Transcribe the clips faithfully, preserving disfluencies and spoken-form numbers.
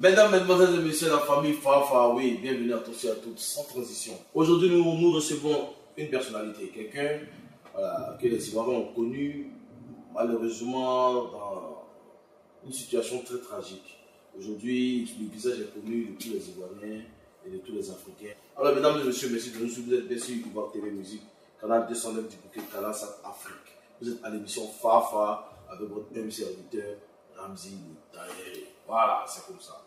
Mesdames, Mesdemoiselles et Messieurs, la famille Fafa, oui, bienvenue à tous et à toutes, sans transition. Aujourd'hui, nous, nous recevons une personnalité, quelqu'un voilà, que les Ivoiriens ont connu, malheureusement, dans une situation très tragique. Aujourd'hui, le visage est connu de tous les Ivoiriens et de tous les Africains. Alors, mesdames et messieurs, merci de nous suivre. Vous êtes bien sûr Ivoire T V Musique, canal deux cent neuf du bouquet, canal cinq Afrique. Vous êtes à l'émission Fafa avec votre même serviteur, Ramzi Taïré. Voilà, c'est comme ça.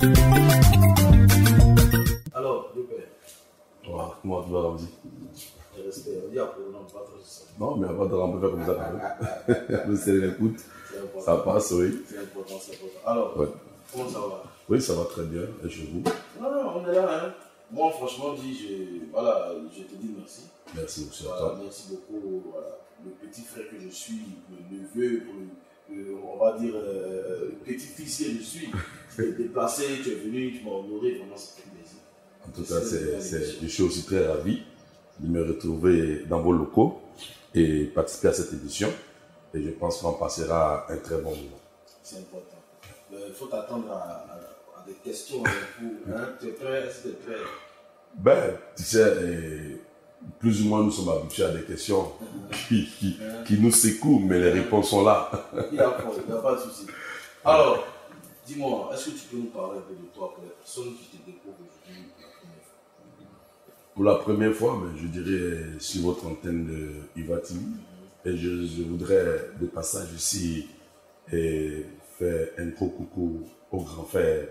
Alors, le père. Voilà, comment tu vas, Ramzi? Respect, on dit à pour non, pas trop ça. Non, mais avant de on peut faire comme ça. Le serrer l'écoute, ça passe, oui. C'est important, c'est important. Alors, ouais. Comment ça va? Oui, ça va très bien. Et chez vous? Non, non, on est là. Hein. Moi, franchement, dit, je, voilà, je te dis merci. Merci aussi à voilà, toi. Merci beaucoup. Voilà. Le petit frère que je suis, le neveu, le, le, on va dire, euh, le petit-fils que je suis, tu t'es déplacé, tu es venu, tu m'as honoré, vraiment, ça fait plaisir. En tout cas, c'est, c'est, je suis aussi très ravi de me retrouver dans vos locaux et participer à cette édition. Et je pense qu'on passera un très bon moment. C'est important. Il euh, faut t'attendre à, à, à des questions avec vous. Hein? Tu es prêt? Est-ce que tu es prêt? Ben, tu sais, et plus ou moins nous sommes habitués à des questions qui, qui, qui nous secouent, mais les réponses sont là. Il n'y a, a pas de souci. Alors, dis-moi, est-ce que tu peux nous parler un peu de toi pour les personnes qui te découvrent aujourd'hui la première fois? Pour la première fois, ben, je dirais sur votre antenne de Ivoire T V. Et je, je voudrais, de passage ici, et faire un gros coucou au grand frère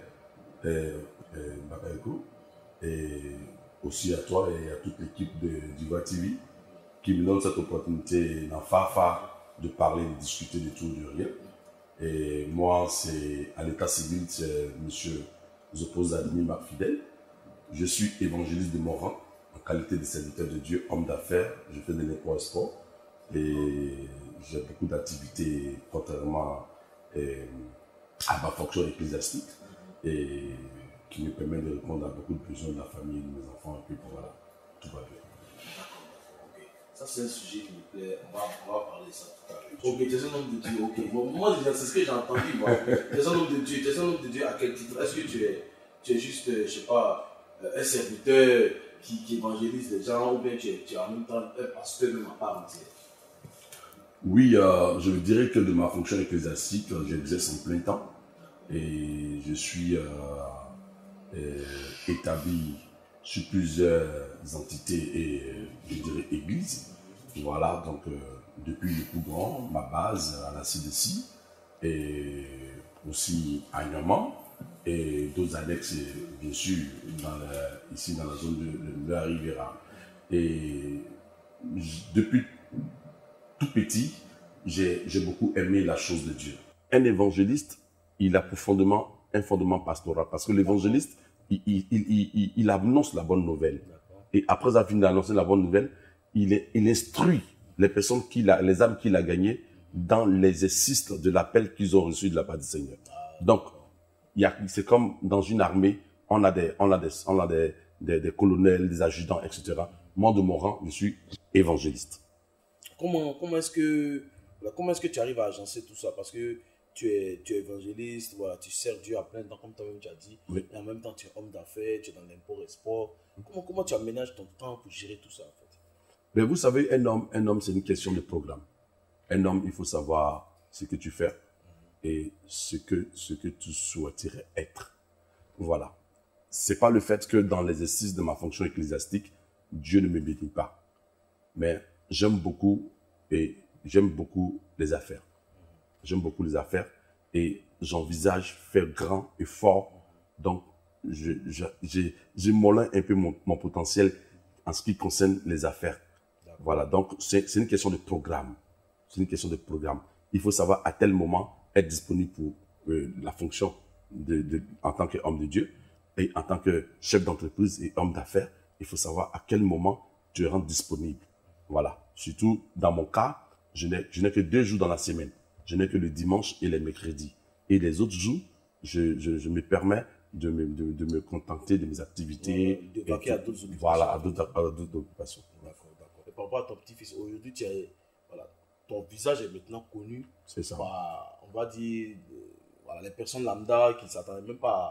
Bakayoko et aussi à toi et à toute l'équipe d'Ivoire T V qui me donne cette opportunité dans Fafa de parler, de discuter de tout, de rien. Et moi, c'est à l'état civil, c'est M. Zopozadini Marfidel. Je suis évangéliste de mon rang, en qualité de serviteur de Dieu, homme d'affaires. Je fais de l'import-export et j'ai beaucoup d'activités contrairement eh, à ma fonction ecclésiastique et qui me permet de répondre à beaucoup de besoins de la famille, de mes enfants, et puis voilà, tout va bien. Ok, ça c'est un sujet qui me plaît, on va, on va parler de ça tout à l'heure. Ok, tu es un homme de Dieu, ok. Bon, moi c'est ce que j'ai entendu, moi. Tu es un homme de Dieu, tu es un homme de Dieu à quel titre? Est-ce que tu es, tu es juste, je ne sais pas, un serviteur qui, qui évangélise les gens ou bien tu es, tu es en même temps un pasteur même à part entière? Oui, euh, je dirais que de ma fonction ecclésiastique, j'exerce en plein temps et je suis euh, euh, établi sur plusieurs entités et je dirais églises. Voilà, donc euh, depuis le plus grand, ma base à la C D C et aussi à Yaman et d'autres annexes, bien sûr, dans la, ici dans la zone de, de la Riviera. Et depuis tout petit, j'ai, j'ai beaucoup aimé la chose de Dieu. Un évangéliste, il a profondément un fondement pastoral parce que l'évangéliste, il, il, il, il, il annonce la bonne nouvelle. Et après avoir fini d'annoncer la bonne nouvelle, il, il instruit les personnes, qu'il a, les âmes qu'il a gagnées dans l'exercice de l'appel qu'ils ont reçu de la part du Seigneur. Donc, il y a, c'est comme dans une armée, on a des, on a des, on a des, des, des colonels, des adjudants, et cetera. Moi, de mon rang, je suis évangéliste. Comment, comment est-ce que, comment est-ce que tu arrives à agencer tout ça? Parce que tu es, tu es évangéliste, voilà, tu sers Dieu à plein temps, comme toi-même tu as dit, oui. Et en même temps tu es homme d'affaires, tu es dans l'import-export. Comment, comment tu aménages ton temps pour gérer tout ça en fait? Mais vous savez, un homme, un homme, c'est une question de programme. Un homme, il faut savoir ce que tu fais mm-hmm. et ce que, ce que tu souhaiterais être. Voilà. C'est pas le fait que dans l'exercice de ma fonction ecclésiastique, Dieu ne me bénit pas. Mais j'aime beaucoup et j'aime beaucoup les affaires. J'aime beaucoup les affaires et j'envisage faire grand et fort. Donc, je, je, j'ai, j'ai molin un peu mon, mon potentiel en ce qui concerne les affaires. D'accord. Voilà, donc c'est, c'est une question de programme. C'est une question de programme. Il faut savoir à tel moment être disponible pour euh, la fonction de, de, en tant qu'homme de Dieu et en tant que chef d'entreprise et homme d'affaires. Il faut savoir à quel moment tu rends disponible. Voilà. Surtout dans mon cas, je n'ai, je n'ai que deux jours dans la semaine. Je n'ai que le dimanche et les mercredis. Et les autres jours, je, je, je me permets de me, de, de me contenter de mes activités. De vaquer à d'autres occupations. Voilà, à d'autres, à d'autres occupations. D'accord, d'accord. Et par rapport à ton petit-fils, aujourd'hui, tu es, voilà, ton visage est maintenant connu. C'est ça. Par, on va dire, euh, voilà, les personnes lambda qui ne s'attendaient même pas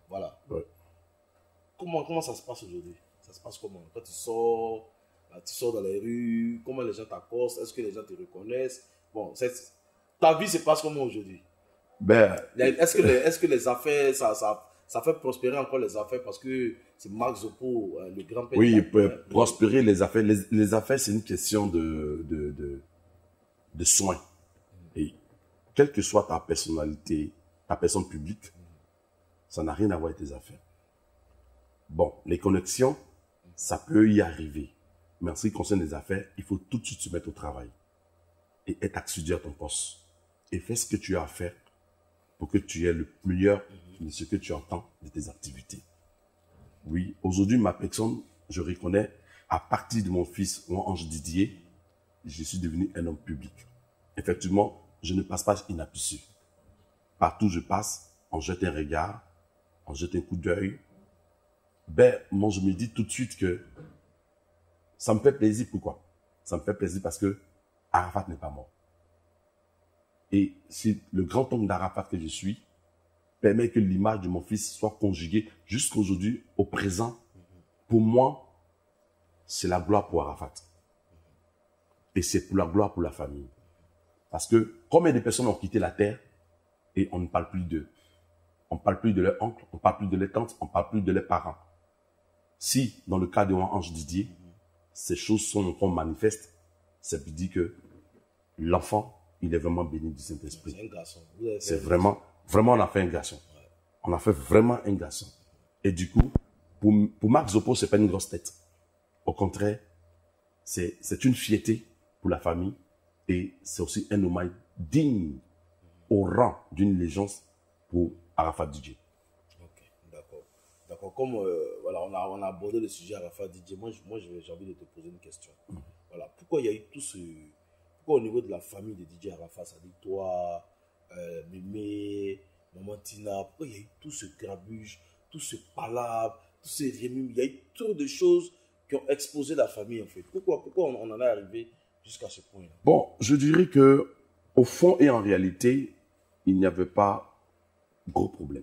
Voilà. Ouais. Comment, comment ça se passe aujourd'hui? Ça se passe comment? Quand tu sors, là, tu sors dans les rues, comment les gens t'accostent? Est-ce que les gens te reconnaissent? Bon, ta vie se passe comment aujourd'hui? Ben, est-ce que, les, est-ce que les affaires, ça, ça, ça fait prospérer encore les affaires parce que c'est Marc Zopo, le grand-père? Oui, il peut prospérer les affaires. Les, les affaires, c'est une question de, de, de, de soins. Et quelle que soit ta personnalité, ta personne publique, ça n'a rien à voir avec tes affaires. Bon, les connexions, ça peut y arriver. Mais en ce qui concerne les affaires, il faut tout de suite se mettre au travail et être assidu à ton poste. Et fais ce que tu as à faire pour que tu aies le meilleur de ce que tu entends de tes activités. Oui, aujourd'hui, ma personne, je reconnais, à partir de mon fils, mon Ange Didier, je suis devenu un homme public. Effectivement, je ne passe pas inaperçu. Partout où je passe, on jette un regard, on jette un coup d'œil. Ben, moi, je me dis tout de suite que ça me fait plaisir. Pourquoi? Ça me fait plaisir parce que Arafat n'est pas mort. Et c'est le grand-oncle d'Arafat que je suis permet que l'image de mon fils soit conjuguée jusqu'à aujourd'hui, au présent. Pour moi, c'est la gloire pour Arafat. Et c'est pour la gloire pour la famille. Parce que combien de personnes ont quitté la terre et on ne parle plus d'eux? On ne parle plus de leur oncle, on ne parle plus de leurs tantes, on ne parle plus de leurs parents. Si, dans le cas de mon Ange Didier, ces choses sont encore manifestes, ça veut dire que l'enfant, il est vraiment béni du Saint-Esprit. C'est un garçon. C'est vraiment, vraiment, on a fait un garçon. Ouais. On a fait vraiment un garçon. Et du coup, pour, pour Marc Zopo, ce n'est pas une grosse tête. Au contraire, c'est une fierté pour la famille et c'est aussi un hommage digne au rang d'une légende pour Arafat Didier. Ok, d'accord. D'accord. Comme euh, voilà, on a, on a abordé le sujet Arafat Didier, moi, moi j'ai envie de te poser une question. Mmh. Voilà, pourquoi il y a eu tout ce... Pourquoi au niveau de la famille de Didier Arafat, ça dit toi, euh, Mémé, Maman Tina, pourquoi il y a eu tout ce grabuge, tout ce palabre, tous ces rémimes, il y a eu trop de choses qui ont exposé la famille en fait. Pourquoi, pourquoi on, on en est arrivé jusqu'à ce point-là? Bon, je dirais que au fond et en réalité, il n'y avait pas gros problème.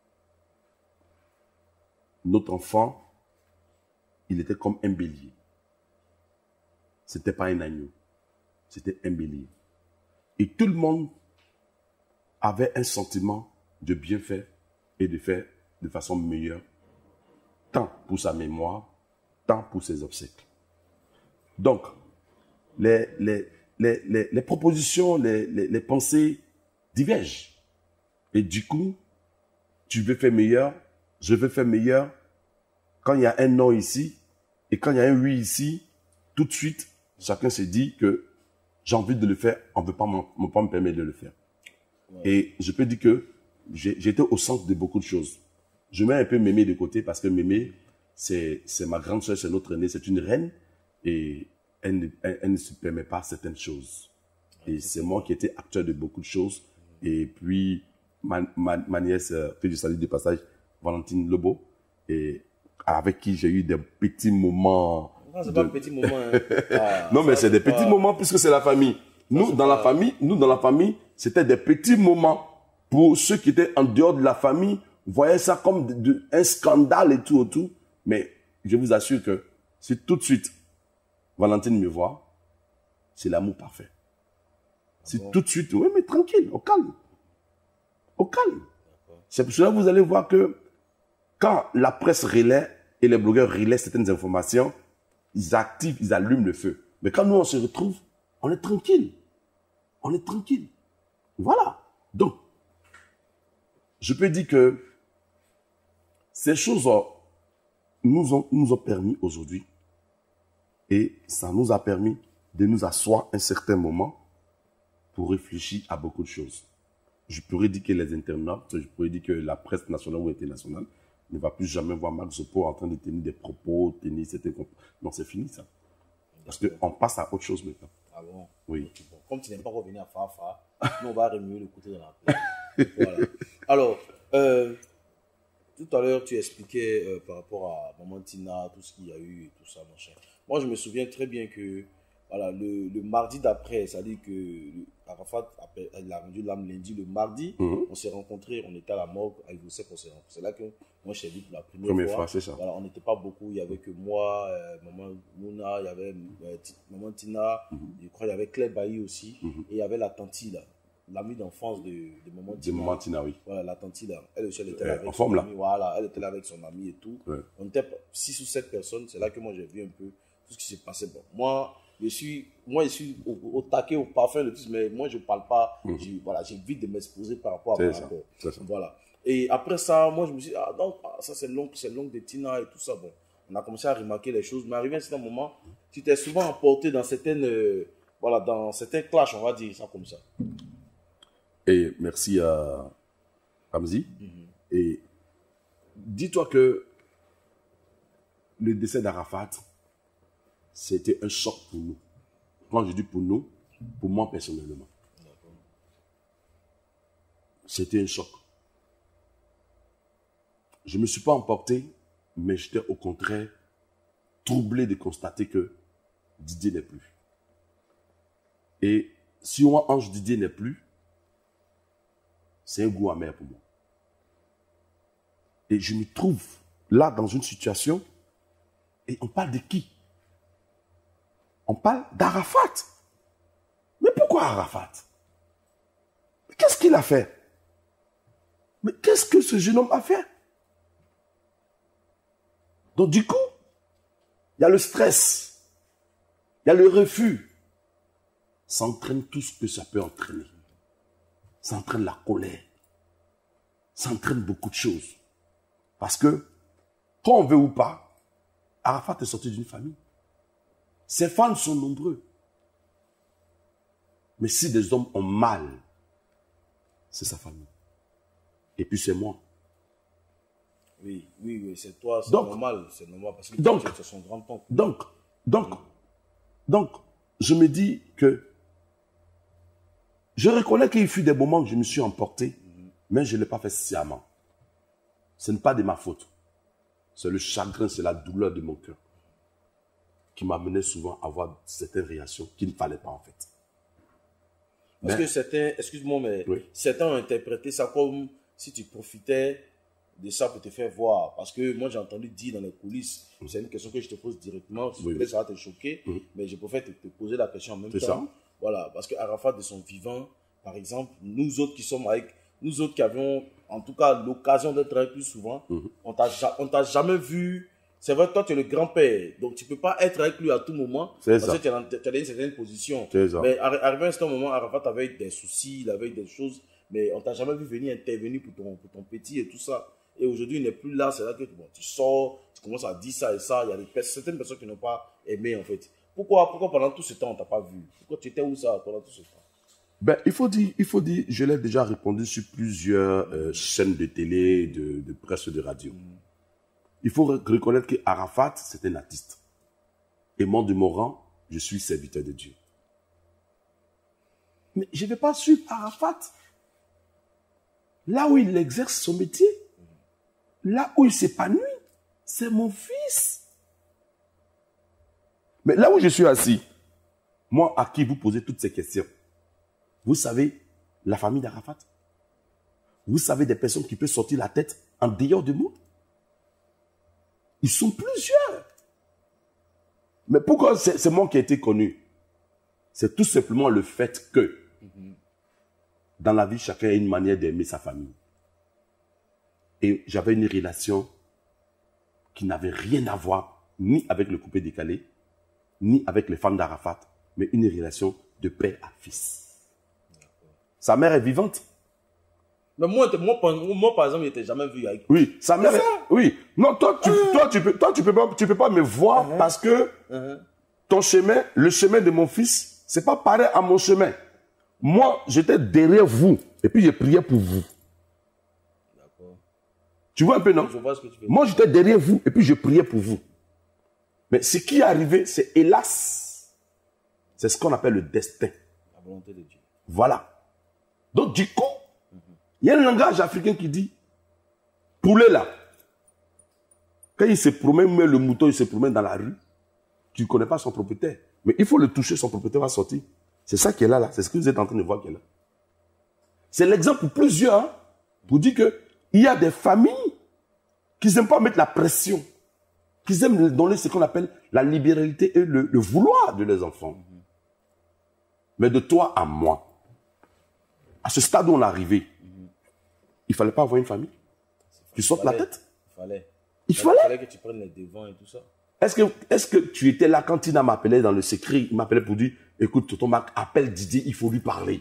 Notre enfant, il était comme un bélier. C'était pas un agneau. C'était un bélier. Et tout le monde avait un sentiment de bien faire et de faire de façon meilleure, tant pour sa mémoire, tant pour ses obsèques. Donc, les, les, les, les, les propositions, les, les, les pensées divergent. Et du coup, tu veux faire meilleur, je veux faire meilleur. Quand il y a un non ici et quand il y a un oui ici, tout de suite, chacun se dit que j'ai envie de le faire, on ne peut pas me permettre de le faire. Ouais. Et je peux dire que j'étais au centre de beaucoup de choses. Je mets un peu Mémé de côté parce que Mémé, c'est ma grande soeur, c'est notre aînée, c'est une reine et elle ne, elle, elle ne se permet pas certaines choses. Et c'est moi qui étais acteur de beaucoup de choses. Et puis, ma, ma, ma nièce, que je salue de passage, Valentine Lebeau, et avec qui j'ai eu des petits moments. Ah, c'est de... pas un petit moment. Hein. Ah, non, mais c'est des pas... petits moments puisque c'est la famille. Nous, ça, dans pas... la famille, nous, dans la famille, c'était des petits moments. Pour ceux qui étaient en dehors de la famille, voyaient ça comme de, de, un scandale et tout, et tout. Mais je vous assure que si tout de suite, Valentine me voit, c'est l'amour parfait. Ah si bon? Tout de suite, oui, mais tranquille, au calme. Au calme. C'est pour cela que vous allez voir que quand la presse relaie et les blogueurs relaient certaines informations, ils activent, ils allument le feu. Mais quand nous, on se retrouve, on est tranquille. On est tranquille. Voilà. Donc, je peux dire que ces choses nous ont, nous ont permis aujourd'hui, et ça nous a permis de nous asseoir un certain moment pour réfléchir à beaucoup de choses. Je pourrais dire que les internautes, je pourrais dire que la presse nationale ou internationale ne va plus jamais voir Marc Zopo en train de tenir des propos, tenir certains... Non, c'est fini ça. Parce qu'on passe à autre chose maintenant. Ah bon? Oui. Bon, comme tu n'aimes pas revenir à Fafa, nous on va remuer le côté de la paix. Voilà. Alors, euh, tout à l'heure tu expliquais euh, par rapport à Maman Tina, tout ce qu'il y a eu et tout ça, machin. Moi je me souviens très bien que Voilà, le, le mardi d'après, c'est-à-dire que Arafat il a rendu l'âme lundi, le mardi, mm-hmm. on s'est rencontrés, on était à la morgue, à Ivosek, on s'est rencontrés. C'est là que moi je t'ai vu pour la première, première fois. fois. C'est ça. Voilà, on n'était pas beaucoup, il n'y avait que moi, euh, maman Mouna, il y avait euh, maman Tina, mm-hmm. je crois il y avait Claire Bailly aussi, mm-hmm. et il y avait la tantie là, l'amie d'enfance de, de maman Tina. De maman Tina, oui. Voilà, la tantie là, elle aussi elle était là euh, avec en son forme, ami, là. voilà, elle était là avec son ami et tout. Ouais. On était six ou sept personnes, c'est là que moi j'ai vu un peu tout ce qui s'est passé. Bon, moi, je suis, moi, je suis au, au taquet, au parfum, le tout, mais moi, je ne parle pas. Mmh. J'ai voilà, vite de m'exposer par rapport à mon rapport. Voilà. Et après ça, moi, je me suis dit, ah, donc, ah, ça, c'est l'oncle, c'est l'oncle de Tina et tout ça. Bon, on a commencé à remarquer les choses. Mais arrivé à un certain moment, tu t'es souvent emporté dans certaines, euh, voilà, dans certains clashs, on va dire ça comme ça. Et merci à Hamzi. Mmh. Et dis-toi que le décès d'Arafat, c'était un choc pour nous. Quand je dis pour nous, pour moi personnellement. C'était un choc. Je ne me suis pas emporté, mais j'étais au contraire troublé de constater que Didier n'est plus. Et si moi, Ange Didier n'est plus, c'est un goût amer pour moi. Et je me trouve là dans une situation, et on parle de qui? On parle d'Arafat. Mais pourquoi Arafat? Qu'est-ce qu'il a fait? Mais qu'est-ce que ce jeune homme a fait? Donc du coup, il y a le stress, il y a le refus. Ça entraîne tout ce que ça peut entraîner. Ça entraîne la colère. Ça entraîne beaucoup de choses. Parce que, quand on veut ou pas, Arafat est sorti d'une famille. Ses fans sont nombreux. Mais si des hommes ont mal, c'est sa famille. Et puis c'est moi. Oui, oui, oui, c'est toi, c'est normal, c'est normal, parce que donc, c'est son grand-oncle. Donc, donc, oui. donc, je me dis que je reconnais qu'il fut des moments que je me suis emporté, mm-hmm. mais je ne l'ai pas fait sciemment. Ce n'est pas de ma faute. C'est le chagrin, c'est la douleur de mon cœur qui m'amenait souvent à avoir certaines réactions qu'il ne fallait pas en fait. Parce mais, que certains, excuse-moi, mais oui. certains ont interprété ça comme si tu profitais de ça pour te faire voir. Parce que moi, j'ai entendu dire dans les coulisses, mmh. c'est une question que je te pose directement, si oui. ça va te choquer, mmh. mais je préfère te, te poser la question en même temps. Ça. Voilà, parce que Arafat, de son vivant, par exemple, nous autres qui sommes avec, nous autres qui avions, en tout cas, l'occasion d'être avec lui souvent, mmh. on ne t'a jamais vu. C'est vrai que toi, tu es le grand-père, donc tu ne peux pas être avec lui à tout moment, parce ça. que tu as, tu as une certaine position. Mais arrivé à ce moment, Arafat avait des soucis, il avait des choses, mais on ne t'a jamais vu venir intervenir pour ton, pour ton petit et tout ça. Et aujourd'hui, il n'est plus là, c'est là que bon, tu sors, tu commences à dire ça et ça, il y a des, certaines personnes qui n'ont pas aimé en fait. Pourquoi, pourquoi pendant tout ce temps, on ne t'a pas vu? Pourquoi tu étais où ça pendant tout ce temps? Ben, il faut dire, il faut dire, je l'ai déjà répondu sur plusieurs euh, chaînes de télé, de, de presse, de radio. Mm. Il faut reconnaître que Arafat, c'est un artiste. Et moi, de mon rang, je suis serviteur de Dieu. Mais je ne vais pas suivre Arafat là où il exerce son métier, là où il s'épanouit. C'est mon fils. Mais là où je suis assis, moi, à qui vous posez toutes ces questions, vous savez, la famille d'Arafat, vous savez des personnes qui peuvent sortir la tête en dehors du monde. Ils sont plusieurs. Mais pourquoi c'est moi qui ai été connu? C'est tout simplement le fait que mm-hmm. dans la vie, chacun a une manière d'aimer sa famille. Et j'avais une relation qui n'avait rien à voir ni avec le coupé décalé, ni avec les femmes d'Arafat, mais une relation de père à fils. Sa mère est vivante. Mais moi, moi, moi, par exemple, je n'étais jamais vu avec. Oui, sa mère. Oui. Non, toi, tu, uh-huh. toi, tu peux, toi, tu peux pas, tu peux pas me voir uh-huh. parce que uh-huh. ton chemin, le chemin de mon fils, c'est pas pareil à mon chemin. Moi, j'étais derrière vous et puis je priais pour vous. D'accord. Tu vois un peu, non? Je vois ce que tu veux dire. Moi, j'étais derrière vous et puis je priais pour vous. Mais ce qui est arrivé, c'est hélas, c'est ce qu'on appelle le destin. La volonté de Dieu. Voilà. Donc, du coup, il y a un langage africain qui dit, poulet là, quand il se promène, mais le mouton, il se promène dans la rue, tu ne connais pas son propriétaire. Mais il faut le toucher, son propriétaire va sortir. C'est ça qui est là, là. C'est ce que vous êtes en train de voir qui est là. C'est l'exemple pour plusieurs, hein, pour dire qu'il y a des familles qui n'aiment pas mettre la pression, qui aiment donner ce qu'on appelle la libéralité et le, le vouloir de leurs enfants. Mm-hmm. Mais de toi à moi, à ce stade où on est arrivé, mm-hmm. il ne fallait pas avoir une famille qui sorte la tête. Il fallait. Il fallait. Il fallait que tu prennes les devants et tout ça. Est-ce que, est-ce que tu étais là quand Tina m'appelait dans le secret, il m'appelait pour dire, écoute, tonton Marc, appelle Didier, il faut lui parler.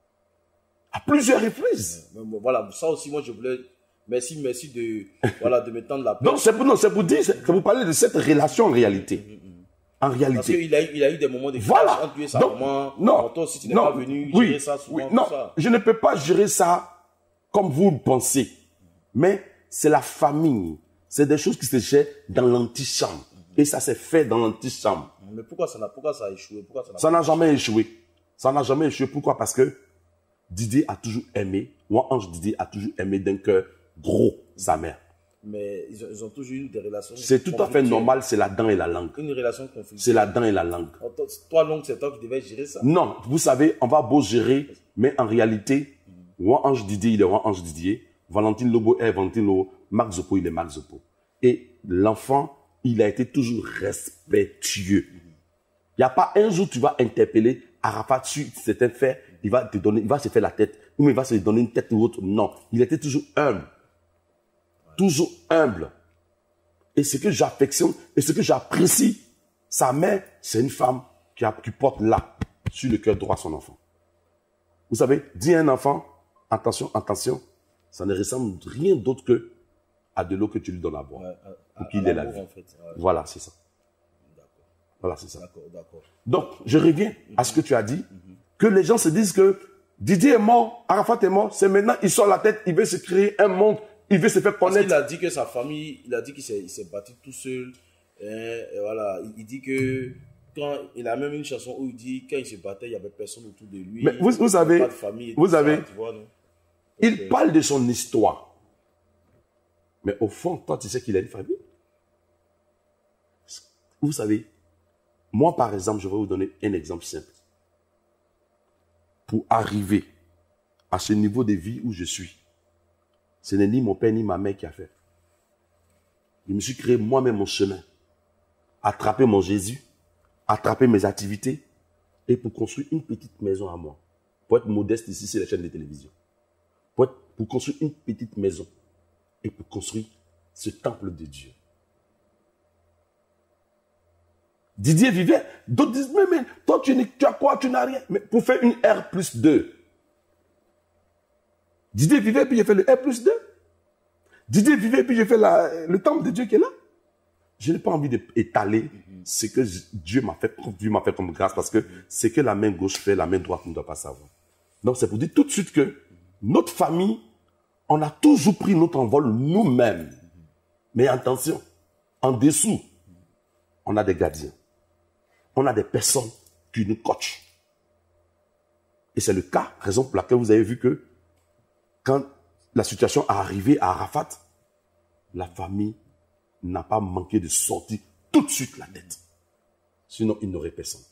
À plusieurs reprises. Mais, mais, voilà, ça aussi, moi, je voulais, merci, merci de, voilà, de me tendre la Non, c'est pour, non, c'est pour dire, c'est pour parler de cette relation en réalité. Mm-hmm. En réalité. Parce qu'il a, il a eu des moments de voilà. entre lui et sa Donc, maman. non, toi aussi, tu n'es non, pas venu oui, gérer ça souvent. Oui, non, ça. Je ne peux pas gérer ça comme vous le pensez. Mais c'est la famille. C'est des choses qui se gèrent dans l'antichambre. Et ça s'est fait dans l'antichambre. Mais pourquoi ça, pourquoi ça a échoué? Pourquoi ça n'a ça n'a jamais échoué. Ça n'a jamais échoué. Pourquoi? Parce que Didier a toujours aimé, moi, Ange Didier a toujours aimé d'un cœur gros sa mère. Mais ils ont, ils ont toujours eu des relations. C'est tout à fait normal, c'est la dent et la langue. Une relation conflictuelle. C'est la dent et la langue. Toi, l'oncle, c'est toi qui devais gérer ça? Non, vous savez, on va beau gérer, mais en réalité, moi, Ange Didier, il est moi, Ange Didier. Valentine Lobo est Valentine Lobo. Marc Zopo, il est Marc Zopo. Et l'enfant, il a été toujours respectueux. Il n'y a pas un jour tu vas interpeller Arafat sur certains faits, il va te donner, il va se faire la tête, ou il va se donner une tête ou autre. Non, il était toujours humble. Toujours humble. Et ce que j'affectionne, et ce que j'apprécie, sa mère, c'est une femme qui, a, qui porte là, sur le cœur droit son enfant. Vous savez, dire à un enfant, attention, attention, ça ne ressemble rien d'autre que à de l'eau que tu lui donnes à boire. Ouais, à, pour qu'il ait la vie. En fait. Ouais. Voilà, c'est ça. D'accord. Voilà, c'est ça. D'accord, d'accord. Donc, je reviens mm-hmm. à ce que tu as dit, mm-hmm. que les gens se disent que Didier est mort, Arafat est mort, c'est maintenant, il sort la tête, il veut se créer un monde, il veut se faire connaître. Parce qu'il a dit que sa famille, il a dit qu'il s'est, il s'est battu tout seul. Et, et voilà, il, il dit que quand il a même une chanson où il dit quand il se battait, il n'y avait personne autour de lui. Mais vous, vous savez, pas de famille vous savez, ça, tu vois, non? il Donc, parle de son histoire. Mais au fond, toi, tu sais qu'il a une famille. Vous savez, moi, par exemple, je vais vous donner un exemple simple. Pour arriver à ce niveau de vie où je suis, ce n'est ni mon père ni ma mère qui a fait. Je me suis créé moi-même mon chemin. Attraper mon Jésus, attraper mes activités et pour construire une petite maison à moi. Pour être modeste ici, c'est la chaîne de télévision. Pour, être, pour construire une petite maison et pour construire ce temple de Dieu. Didier vivait, d'autres disent, mais, mais toi tu, tu as quoi, tu n'as rien. Mais pour faire une R plus deux. Didier vivait, puis j'ai fait le R plus deux. Didier vivait, puis j'ai fait la, le temple de Dieu qui est là. Je n'ai pas envie d'étaler mm-hmm. ce que Dieu m'a fait, Dieu m'a fait comme grâce, parce que mm-hmm. ce que la main gauche fait, la main droite ne doit pas savoir. Donc c'est pour dire tout de suite que notre famille, on a toujours pris notre envol nous-mêmes. Mm-hmm. Mais attention, en dessous, on a des gardiens. On a des personnes qui nous coachent. Et c'est le cas, raison pour laquelle vous avez vu que quand la situation est arrivée à Arafat, la famille n'a pas manqué de sortir tout de suite la tête. Sinon, il n'aurait personne.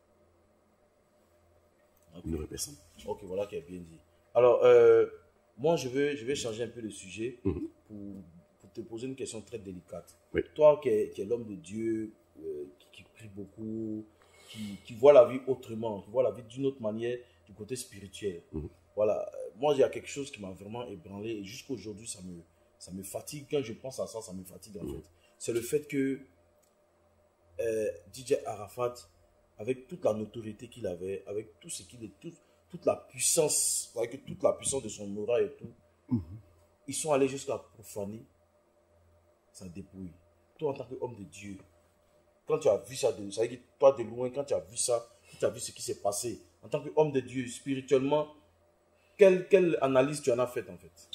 Okay. Il n'aurait personne. Ok, voilà qui est bien dit. Alors, euh, moi, je vais, je vais changer un peu de sujet mm-hmm. pour, pour te poser une question très délicate. Oui. Toi qui es, qui es l'homme de Dieu, euh, qui, qui prie beaucoup, qui, qui voit la vie autrement, qui voit la vie d'une autre manière, du côté spirituel. Mm-hmm. Voilà, moi, il y a quelque chose qui m'a vraiment ébranlé et jusqu'à aujourd'hui, ça me, ça me fatigue. Quand je pense à ça, ça me fatigue en mmh. fait. C'est le fait que euh, D J Arafat, avec toute la notoriété qu'il avait, avec tout ce qu'il est, tout, toute la puissance, avec toute la puissance de son aura et tout, mmh. ils sont allés jusqu'à profaner sa dépouille. Toi, en tant qu'homme de Dieu, quand tu as vu ça, de, ça veut dire que toi de loin, quand tu as vu ça, quand tu as vu ce qui s'est passé, en tant qu'homme de Dieu, spirituellement, Quelle, quelle analyse tu en as faite en fait?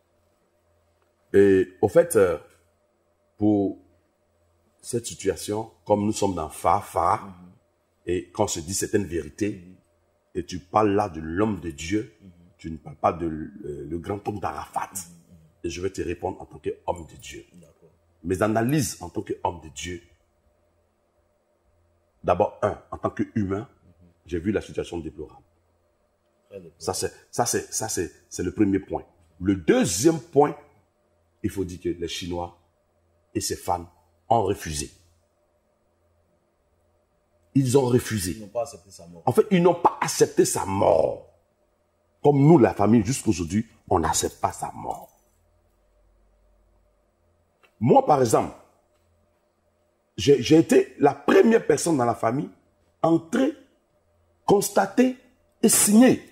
Et au fait, euh, pour cette situation, comme nous sommes dans Fa, Fa, mm-hmm. et quand on se dit certaines vérités, mm-hmm. et tu parles là de l'homme de Dieu, mm-hmm. tu ne parles pas de euh, le grand homme d'Arafat. Mm-hmm. Et je vais te répondre en tant qu'homme de Dieu. Mes analyses en tant qu'homme de Dieu, D'abord, un, en tant qu'humain, mm-hmm. j'ai vu la situation déplorable. Ça, c'est, ça, c'est, ça, c'est, c'est le premier point. Le deuxième point, il faut dire que les Chinois et ses fans ont refusé. Ils ont refusé. Ils n'ont pas accepté sa mort. En fait, ils n'ont pas accepté sa mort. Comme nous, la famille, jusqu'aujourd'hui, on n'accepte pas sa mort. Moi, par exemple, j'ai, j'ai été la première personne dans la famille à entrer, constater et signer.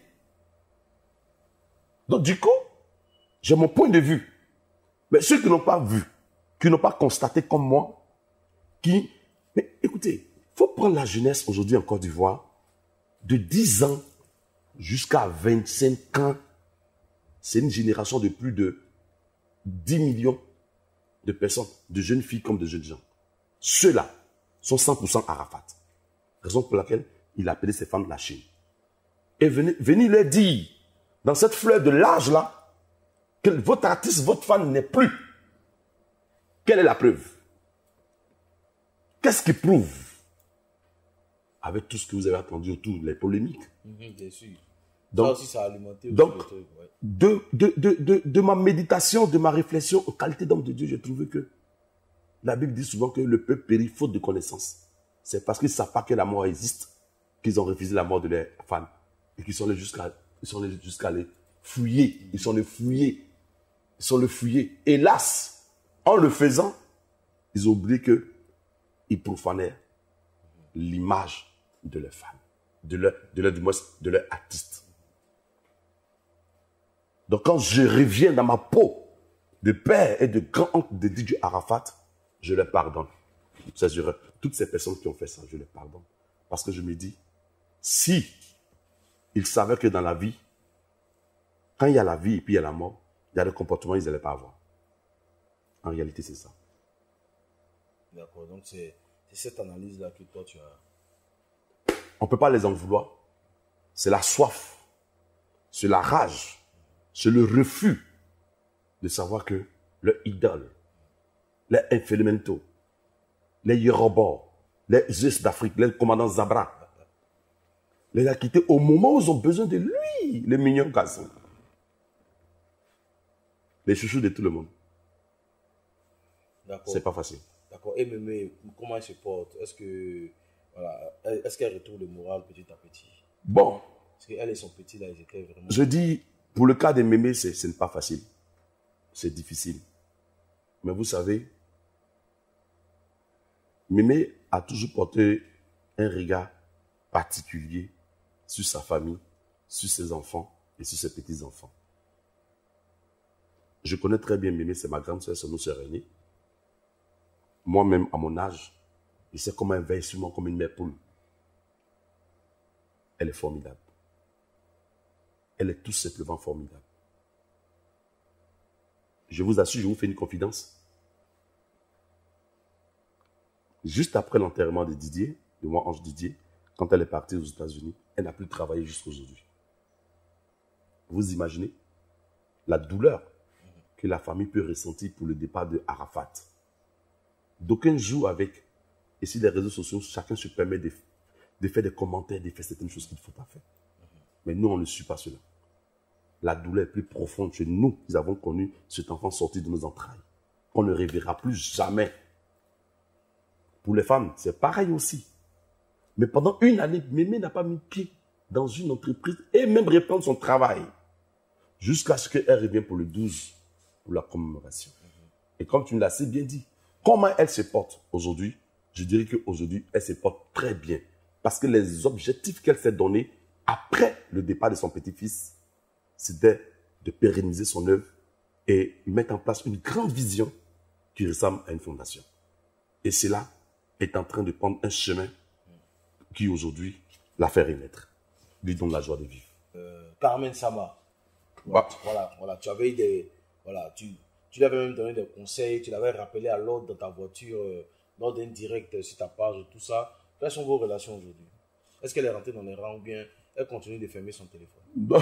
Donc, du coup, j'ai mon point de vue. Mais ceux qui n'ont pas vu, qui n'ont pas constaté comme moi, qui... Mais écoutez, il faut prendre la jeunesse aujourd'hui en Côte d'Ivoire, de dix ans jusqu'à vingt-cinq ans. C'est une génération de plus de dix millions de personnes, de jeunes filles comme de jeunes gens. Ceux-là sont cent pour cent Arafat. Raison pour laquelle il a appelé ses femmes de la Chine. Et venez, venez leur dire, dans cette fleur de l'âge-là, que votre artiste, votre fan n'est plus. Quelle est la preuve? Qu'est-ce qui prouve? Avec tout ce que vous avez entendu autour, les polémiques. Mmh, bien sûr. Donc, ça aussi, ça a alimenté donc aussi le truc, ouais. de, de, de, de, de ma méditation, de ma réflexion en qualité d'homme de Dieu, j'ai trouvé que la Bible dit souvent que le peuple périt faute de connaissance. C'est parce qu'ils ne savent pas que la mort existe qu'ils ont refusé la mort de leurs fans et qu'ils sont allés jusqu'à ils sont allés jusqu'à les fouiller. Ils sont allés fouiller. Ils sont allés fouiller. Hélas, en le faisant, ils ont oublié qu'ils profanaient l'image de leurs fans, de leur, de leur, du moins, de leur artiste. Donc quand je reviens dans ma peau de père et de grand-oncle de Didier Arafat, je leur pardonne. Toutes ces personnes qui ont fait ça, je les pardonne. Parce que je me dis, si ils savaient que dans la vie, quand il y a la vie et puis il y a la mort, il y a des comportements qu'ils n'allaient pas avoir. En réalité, c'est ça. D'accord, donc c'est cette analyse-là que toi tu as... On ne peut pas les en vouloir. C'est la soif, c'est la rage, c'est le refus de savoir que leur idole, les Infelementos, les Yoruba, les Zeus d'Afrique, les commandants Zabra, les a quittés au moment où ils ont besoin de lui, les mignons garçons. Les chouchous de tout le monde. C'est pas facile. D'accord. Et Mémé, comment elle se porte? Est-ce que voilà, est-ce qu'elle retrouve le moral petit à petit? Bon. Parce qu'elle et son petit, là, ils étaient vraiment... Je dis, pour le cas de Mémé, ce n'est pas facile. C'est difficile. Mais vous savez, Mémé a toujours porté un regard particulier sur sa famille, sur ses enfants et sur ses petits-enfants. Je connais très bien Mémé, c'est ma grande soeur, c'est notre soeur aînée. Moi-même, à mon âge, je sais comment elle veille sur moi comme une mère poule. Elle est formidable. Elle est tout simplement formidable. Je vous assure, je vous fais une confidence. Juste après l'enterrement de Didier, de moi, Ange Didier, quand elle est partie aux États-Unis, elle n'a plus travaillé jusqu'à aujourd'hui. Vous imaginez la douleur que la famille peut ressentir pour le départ de Arafat. D'aucuns jouent avec, et sur les réseaux sociaux, chacun se permet de, de faire des commentaires, de faire certaines choses qu'il ne faut pas faire. Mais nous, on ne suit pas cela. La douleur est plus profonde chez nous. Nous avons connu cet enfant sorti de nos entrailles. On ne reverra plus jamais. Pour les femmes, c'est pareil aussi. Mais pendant une année, Mémé n'a pas mis pied dans une entreprise et même reprendre son travail. Jusqu'à ce qu'elle revienne pour le douze, pour la commémoration. Et comme tu me l'as si bien dit, comment elle se porte aujourd'hui? Je dirais qu'aujourd'hui, elle se porte très bien. Parce que les objectifs qu'elle s'est donnés après le départ de son petit-fils, c'était de pérenniser son œuvre et mettre en place une grande vision qui ressemble à une fondation. Et cela est en train de prendre un chemin qui aujourd'hui l'a fait renaître. Lui donne la joie de vivre. Euh, Carmen Sama, voilà, bah. voilà, voilà, tu avais des, voilà, tu, tu lui avais même donné des conseils, tu l'avais rappelé à l'ordre dans ta voiture, euh, lors d'un direct sur ta page, tout ça. Quelles sont vos relations aujourd'hui? Est-ce qu'elle est rentrée dans les rangs ou bien elle continue de fermer son téléphone?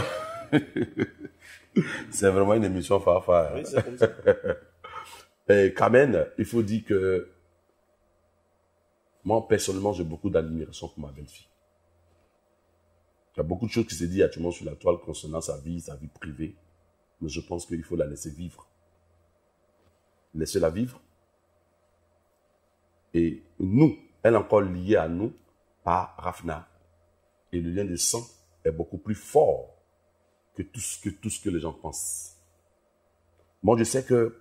C'est vraiment une émission farfare. Oui, c'est comme ça. Et Carmen, il faut dire que Moi, personnellement, j'ai beaucoup d'admiration pour ma belle-fille. Il y a beaucoup de choses qui se disent actuellement sur la toile concernant sa vie, sa vie privée. Mais je pense qu'il faut la laisser vivre. Laissez-la vivre. Et nous, elle est encore liée à nous par Rafna. Et le lien de sang est beaucoup plus fort que tout ce que, tout ce que les gens pensent. Moi, je sais que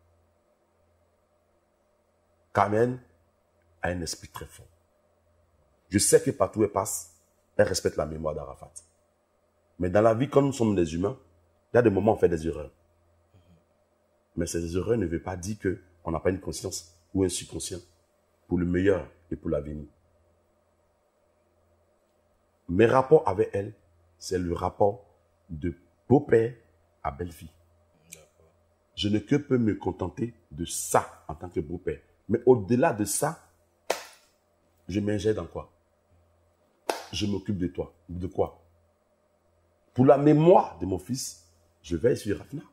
Carmen a un esprit très fort. Je sais que partout où elle passe, elle respecte la mémoire d'Arafat. Mais dans la vie, comme nous sommes des humains, il y a des moments où on fait des erreurs. Mais ces erreurs ne veulent pas dire qu'on n'a pas une conscience ou un subconscient pour le meilleur et pour l'avenir. Mes rapports avec elle, c'est le rapport de beau-père à belle-fille. Je ne que peux me contenter de ça en tant que beau-père. Mais au-delà de ça, je m'ingère dans quoi? Je m'occupe de toi. De quoi? Pour la mémoire de mon fils, je veille sur Rafna.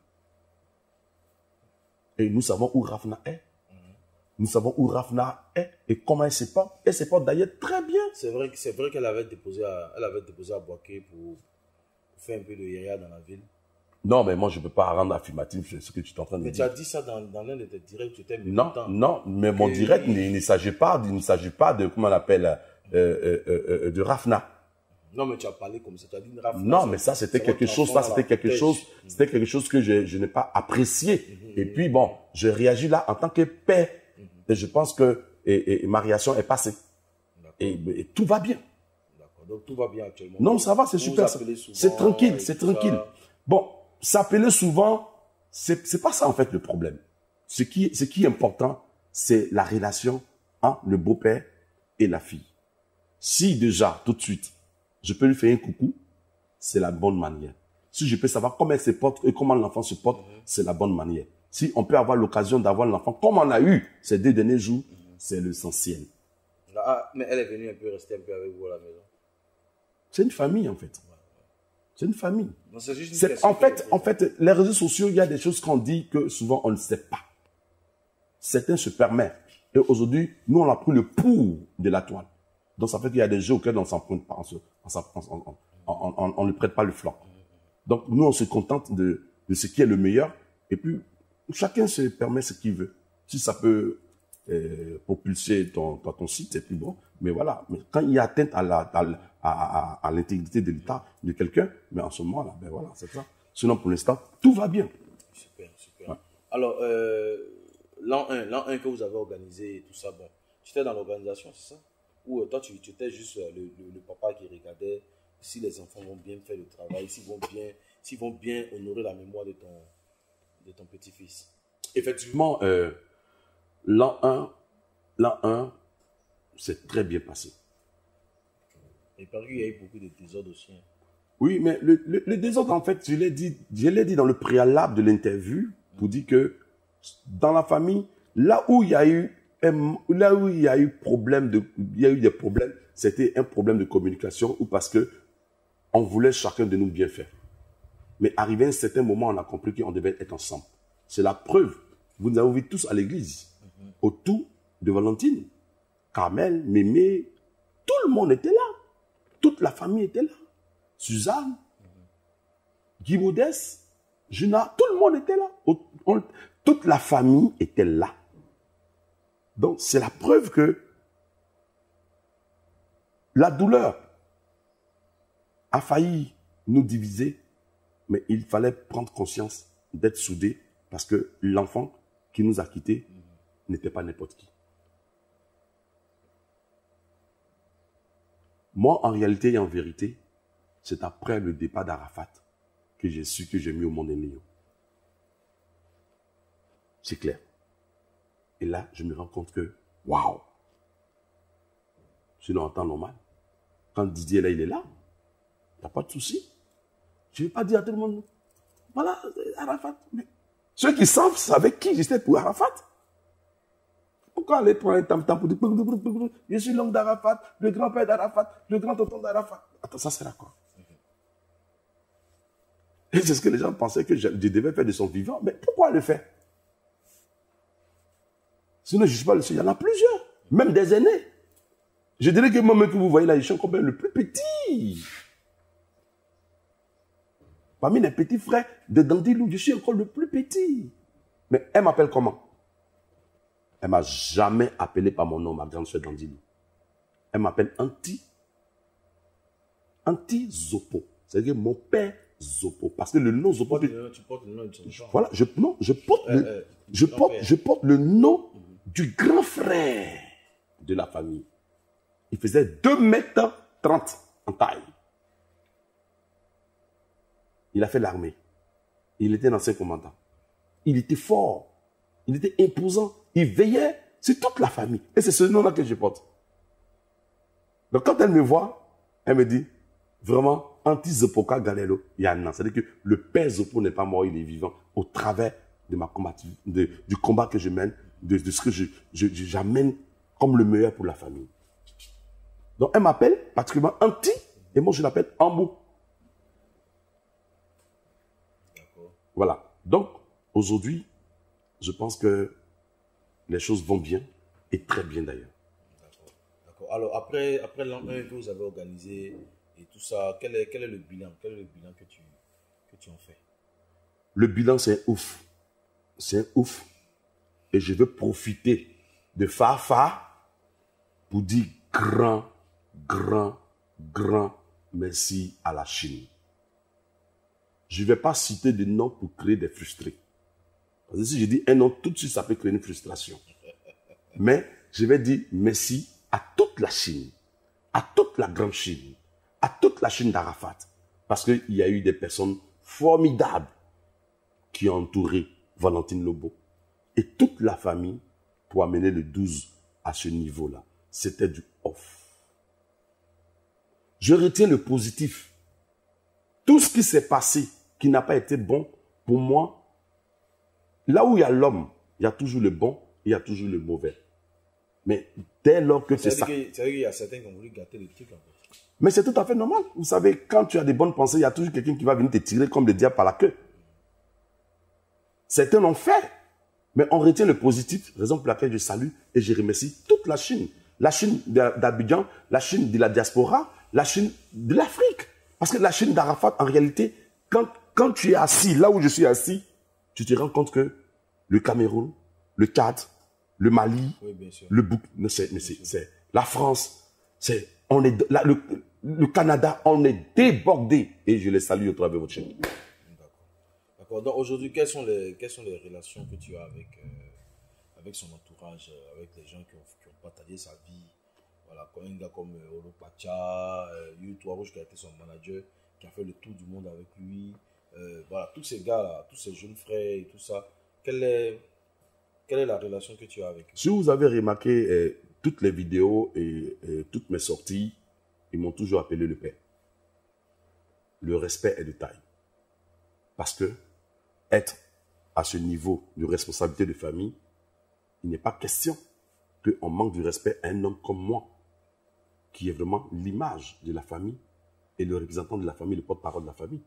Et nous savons où Rafna est. Nous savons où Rafna est et comment elle se porte. Elle se porte d'ailleurs très bien. C'est vrai, c'est vrai qu'elle avait déposé à, elle avait déposé à Boaké pour, pour faire un peu de yaya dans la ville. Non, mais moi, je ne peux pas rendre affirmatif sur ce que tu es en train de mais dire. Mais tu as dit ça dans, dans l'un de tes directs, tu t'es mis Non, non, mais mon direct, il, il ne s'agit pas, il ne s'agit pas de, comment on appelle, euh, euh, euh, euh, de Rafna. Non, mais tu as parlé comme ça, tu as dit Rafna. Non, mais ça, c'était quelque chose, ça, c'était quelque chose, mmh. c'était quelque chose que je, je n'ai pas apprécié. Mmh. Et puis, bon, je réagis là en tant que père. Mmh. Et je pense que et, et, ma réaction est passée. Et, et tout va bien. D'accord, donc tout va bien actuellement. Non, ça va, c'est super. C'est tranquille, c'est tranquille. Ça. Bon, s'appeler souvent, c'est c'est pas ça en fait le problème. Ce qui, ce qui est important, c'est la relation entre le beau-père et la fille. Si déjà, tout de suite, je peux lui faire un coucou, c'est la bonne manière. Si je peux savoir comment elle se porte et comment l'enfant se porte, mm-hmm. c'est la bonne manière. Si on peut avoir l'occasion d'avoir l'enfant, comme on a eu ces deux derniers jours, mm-hmm. c'est l'essentiel. Ah, mais elle est venue un peu rester un peu avec vous à la maison. C'est une famille en fait. Ouais, ouais. C'est une famille. Non, c'est juste une c'est, en fait, en fait, les réseaux sociaux, il y a des choses qu'on dit que souvent on ne sait pas. Certains se permettent. Et aujourd'hui, nous on a pris le pouls de la toile. Donc, ça fait qu'il y a des jeux auxquels on s'en prête pas, on, se, on, on, on, on, on ne prête pas le flanc. Donc, nous, on se contente de, de ce qui est le meilleur. Et puis, chacun se permet ce qu'il veut. Si ça peut euh, propulser ton, ton, ton site, c'est plus bon. Mais voilà. Mais quand il y a atteinte à, la, à, à, à, à l'intégrité de l'État de quelqu'un, mais en ce moment-là, ben voilà, c'est ça. Sinon, pour l'instant, tout va bien. Super, super. Ouais. Alors, euh, l'an un, l'an un que vous avez organisé et tout ça, bon, tu étais dans l'organisation, c'est ça? Ou toi, tu, tu étais juste le, le, le papa qui regardait si les enfants vont bien faire le travail, s'ils vont bien, s'ils vont bien honorer la mémoire de ton, de ton petit-fils. Effectivement, euh, l'an un, l'an un, c'est très bien passé. Il paraît qu'il y a eu beaucoup de désordres aussi. Hein. Oui, mais le, le, le désordre, en fait, je l'ai dit, je l'ai dit dans le préalable de l'interview pour mmh. dire que dans la famille, là où il y a eu Là où il y a eu problème de, il y a eu des problèmes, c'était un problème de communication ou parce que on voulait chacun de nous bien faire. Mais arrivé à un certain moment, on a compris qu'on devait être ensemble. C'est la preuve. Vous nous avez vus tous à l'église, mm-hmm. autour de Valentine, Carmel, Mémé, tout le monde était là. Toute la famille était là. Suzanne, mm-hmm. Guy Modeste, Juna, tout le monde était là. On, toute la famille était là. Donc, c'est la preuve que la douleur a failli nous diviser, mais il fallait prendre conscience d'être soudés parce que l'enfant qui nous a quittés mmh. n'était pas n'importe qui. Moi, en réalité et en vérité, c'est après le départ d'Arafat que j'ai su que j'ai mis au monde un lion. C'est clair. Et là, je me rends compte que, waouh, sinon en temps normal, quand Didier là, il est là, il n'y a pas de souci. Je ne vais pas dire à tout le monde, voilà, Arafat. Mais ceux qui savent, savaient qui j'étais pour Arafat. Pourquoi aller prendre un tam-tam pour dire, je suis l'homme d'Arafat, le grand-père d'Arafat, le grand-tonton d'Arafat. Attends, ça sert à quoi? Et c'est ce que les gens pensaient que je, je devais faire de son vivant. Mais pourquoi le faire? Sinon, je ne suis pas le seul. Il y en a plusieurs. Même des aînés. Je dirais que moi-même que vous voyez là, je suis encore le plus petit. Parmi les petits frères de Dandilou, je suis encore le plus petit. Mais elle m'appelle comment? Elle ne m'a jamais appelé par mon nom, ma grande soeur Dandilou. Elle m'appelle Anti. Anti Zopo. C'est-à-dire mon père Zopo. Parce que le nom Zopo... Tu portes le, tu portes le nom de son genre. Voilà, je, non, je porte, Euh, le, euh, je, grand porte, père. je porte le nom du grand frère de la famille. Il faisait deux mètres trente en taille. Il a fait l'armée. Il était un ancien commandant. Il était fort. Il était imposant. Il veillait sur toute la famille. Et c'est ce nom-là que je porte. Donc quand elle me voit, elle me dit, vraiment, anti-Zopoka Galelo Yana. C'est-à-dire que le père Zopo n'est pas mort, il est vivant au travers de ma combative, de, du combat que je mène, de, de ce que je, je, je- j'amène comme le meilleur pour la famille. Donc elle m'appelle particulièrement Anti, et moi je l'appelle Ambou. D'accord. Voilà. Donc, aujourd'hui, je pense que les choses vont bien, et très bien d'ailleurs. D'accord. D'accord. Alors, après, après l'an un que vous avez organisé et tout ça, quel est, quel est le bilan? Quel est le bilan que tu, que tu en fais? Le bilan, c'est ouf. C'est ouf. Et je veux profiter de Fafa pour dire grand, grand, grand merci à la Chine. Je ne vais pas citer des noms pour créer des frustrés. Parce que si je dis un nom, tout de suite, ça peut créer une frustration. Mais je vais dire merci à toute la Chine, à toute la grande Chine, à toute la Chine d'Arafat. Parce qu'il y a eu des personnes formidables qui ont entouré Valentine Lobo et toute la famille pour amener le douze à ce niveau-là. C'était du off. Je retiens le positif. Tout ce qui s'est passé, qui n'a pas été bon, pour moi, là où il y a l'homme, il y a toujours le bon, il y a toujours le mauvais. Mais dès lors que c'est Ça ça... veut dire que- ça veut dire qu'il y a certains qui ont voulu gâter le truc. En fait. Mais c'est tout à fait normal. Vous savez, quand tu as des bonnes pensées, il y a toujours quelqu'un qui va venir te tirer comme le diable par la queue. Certains l'ont fait. Mais on retient le positif, raison pour laquelle je salue et je remercie toute la Chine. La Chine d'Abidjan, la Chine de la diaspora, la Chine de l'Afrique. Parce que la Chine d'Arafat, en réalité, quand, quand tu es assis, là où je suis assis, tu te rends compte que le Cameroun, le Tchad, le Mali, Oui, bien sûr. le Bouk, mais c'est, mais c'est, c'est la France, c'est, on est, là, le, le Canada, on est débordé. Et je les salue au travers de votre chaîne. D'accord. D'accord. Donc aujourd'hui, quelles sont les, quelles sont les relations que tu as avec, euh, avec son entourage, euh, avec les gens qui ont, qui ont partagé sa vie? Voilà, comme un gars comme euh, Olo Pacha, euh, Yuto Rouge qui a été son manager, qui a fait le tour du monde avec lui. Euh, voilà, tous ces gars-là, tous ces jeunes frères et tout ça. Quelle est, quelle est la relation que tu as avec eux? Si vous avez remarqué, euh, toutes les vidéos et, et toutes mes sorties, ils m'ont toujours appelé le père. Le respect est de taille. Parce que être à ce niveau de responsabilité de famille, il n'est pas question qu'on manque du respect à un homme comme moi, qui est vraiment l'image de la famille et le représentant de la famille, le porte-parole de la famille.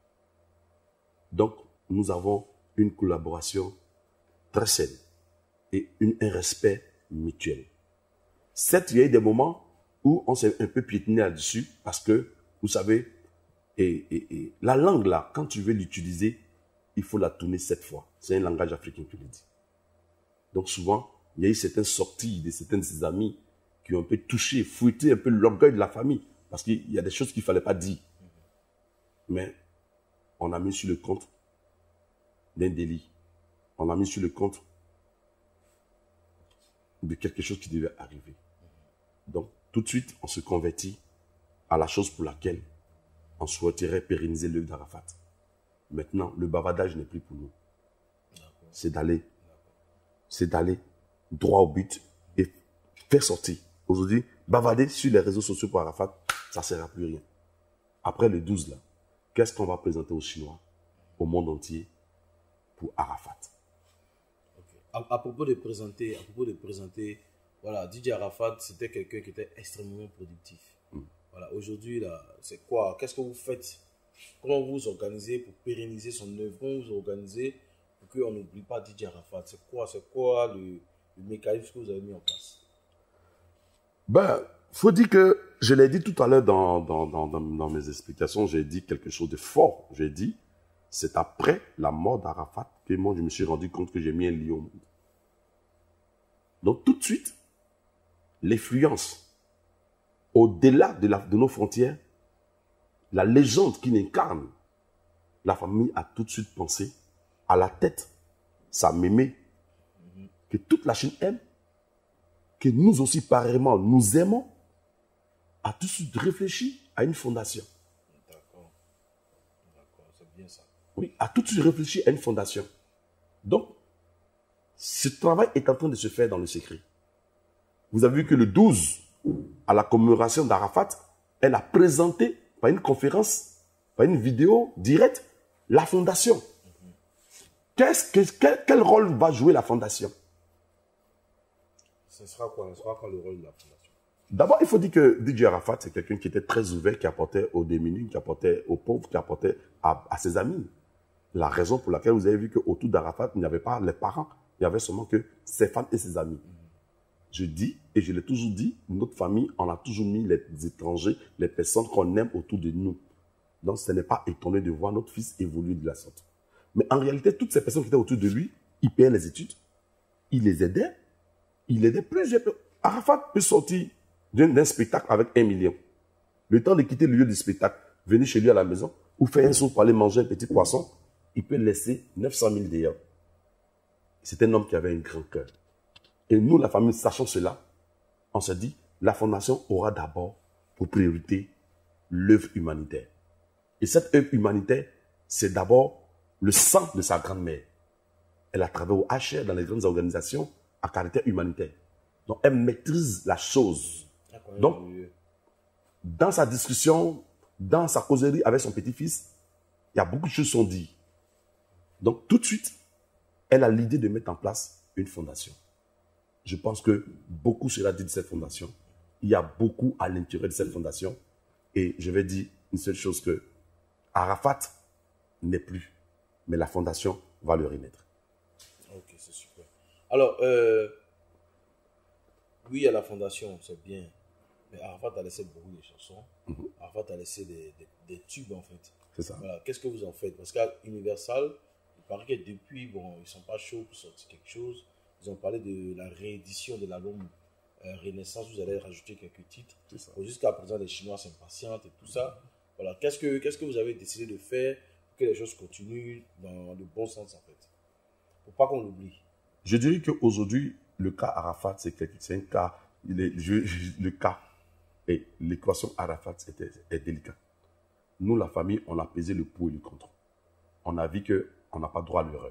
Donc, nous avons une collaboration très saine et une, un respect mutuel. Certes, il y a eu des moments où on s'est un peu piétiné là-dessus parce que, vous savez, et, et, et la langue là, quand tu veux l'utiliser, il faut la tourner sept fois. C'est un langage africain qui le dit. Donc souvent, il y a eu certaines sorties de certains de ses amis qui ont un peu touché, fouetté un peu l'orgueil de la famille. Parce qu'il y a des choses qu'il ne fallait pas dire. Mais on a mis sur le compte d'un délit. On a mis sur le compte de quelque chose qui devait arriver. Donc, tout de suite, on se convertit à la chose pour laquelle on souhaiterait pérenniser l'œuvre d'Arafat. Maintenant, le bavardage n'est plus pour nous. C'est d'aller, c'est d'aller droit au but et faire sortir. Aujourd'hui, bavarder sur les réseaux sociaux pour Arafat, ça ne sert à plus rien. Après le douze, là, qu'est-ce qu'on va présenter aux Chinois, au monde entier, pour Arafat? Okay. À, à propos de présenter, à propos de présenter, voilà, D J Arafat, c'était quelqu'un qui était extrêmement productif. Mm. Voilà, aujourd'hui, là, c'est quoi? Qu'est-ce que vous faites? Comment vous vous organisez pour pérenniser son œuvre? Comment vous vous organisez pour qu'on n'oublie pas D J Arafat? C'est quoi, c'est quoi le, le mécanisme que vous avez mis en place? Ben, faut dire que, je l'ai dit tout à l'heure dans, dans, dans, dans, dans mes explications, j'ai dit quelque chose de fort. J'ai dit, c'est après la mort d'Arafat que moi, je me suis rendu compte que j'ai mis un lion au monde. Donc, tout de suite, l'influence, au-delà de, la, de nos frontières, la légende qui l'incarne, la famille a tout de suite pensé à la tête, sa mémé, que toute la Chine aime, que nous aussi, pareillement, nous aimons, a tout de suite réfléchi à une fondation. D'accord. D'accord, c'est bien ça. Oui, a tout de suite réfléchi à une fondation. Donc, ce travail est en train de se faire dans le secret. Vous avez vu que le douze, à la commémoration d'Arafat, elle a présenté par une conférence, par une vidéo directe, la fondation. Qu'est-ce que, quel, quel rôle va jouer la fondation? Ce sera quoi, ce sera quoi le rôle de la fondation? D'abord, il faut dire que D J Arafat, c'est quelqu'un qui était très ouvert, qui apportait aux démunis, qui apportait aux pauvres, qui apportait à, à ses amis. La raison pour laquelle vous avez vu qu'autour d'Arafat, il n'y avait pas les parents, il y avait seulement que ses fans et ses amis. Je dis, et je l'ai toujours dit, notre famille, on a toujours mis les étrangers, les personnes qu'on aime autour de nous. Donc, ce n'est pas étonnant de voir notre fils évoluer de la sorte. Mais en réalité, toutes ces personnes qui étaient autour de lui, il payait les études, il les aidait, il aidait plusieurs personnes. Arafat peut sortir d'un spectacle avec un million. Le temps de quitter le lieu du spectacle, venir chez lui à la maison, ou faire un saut pour aller manger un petit poisson, il peut laisser neuf cent mille dirhams. C'est un homme qui avait un grand cœur. Et nous, la famille, sachant cela, on se dit, la fondation aura d'abord pour priorité l'œuvre humanitaire. Et cette œuvre humanitaire, c'est d'abord le sang de sa grand-mère. Elle a travaillé au H R, dans les grandes organisations, à caractère humanitaire. Donc, elle maîtrise la chose. Donc, dans sa discussion, dans sa causerie avec son petit-fils, il y a beaucoup de choses qui sont dites. Donc, tout de suite, elle a l'idée de mettre en place une fondation. Je pense que beaucoup sera dit de cette fondation. Il y a beaucoup à l'intérieur de cette fondation. Et je vais dire une seule chose, que Arafat n'est plus, mais la fondation va le renaître. Ok, c'est super. Alors, euh, oui, à la fondation, c'est bien. Mais Arafat a laissé beaucoup de chansons. Mm-hmm. Arafat a laissé des, des, des tubes, en fait. C'est ça. Voilà. Qu'est-ce que vous en faites? Parce qu'à Universal, il paraît que depuis, bon, ils ne sont pas chauds pour sortir quelque chose. Ils ont parlé de la réédition de l'album euh, Renaissance. Vous allez rajouter quelques titres. Jusqu'à présent, les Chinois s'impatientent et tout ça. Voilà. Qu'est-ce que, qu'est-ce que vous avez décidé de faire pour que les choses continuent dans le bon sens, en fait? Pour pas qu'on l'oublie. Je dirais qu'aujourd'hui, le cas Arafat, c'est un cas, il est, je, je, le cas et l'équation Arafat est, est délicate. Nous, la famille, on a pesé le pour et le contre. On a vu qu'on n'a pas droit à l'erreur.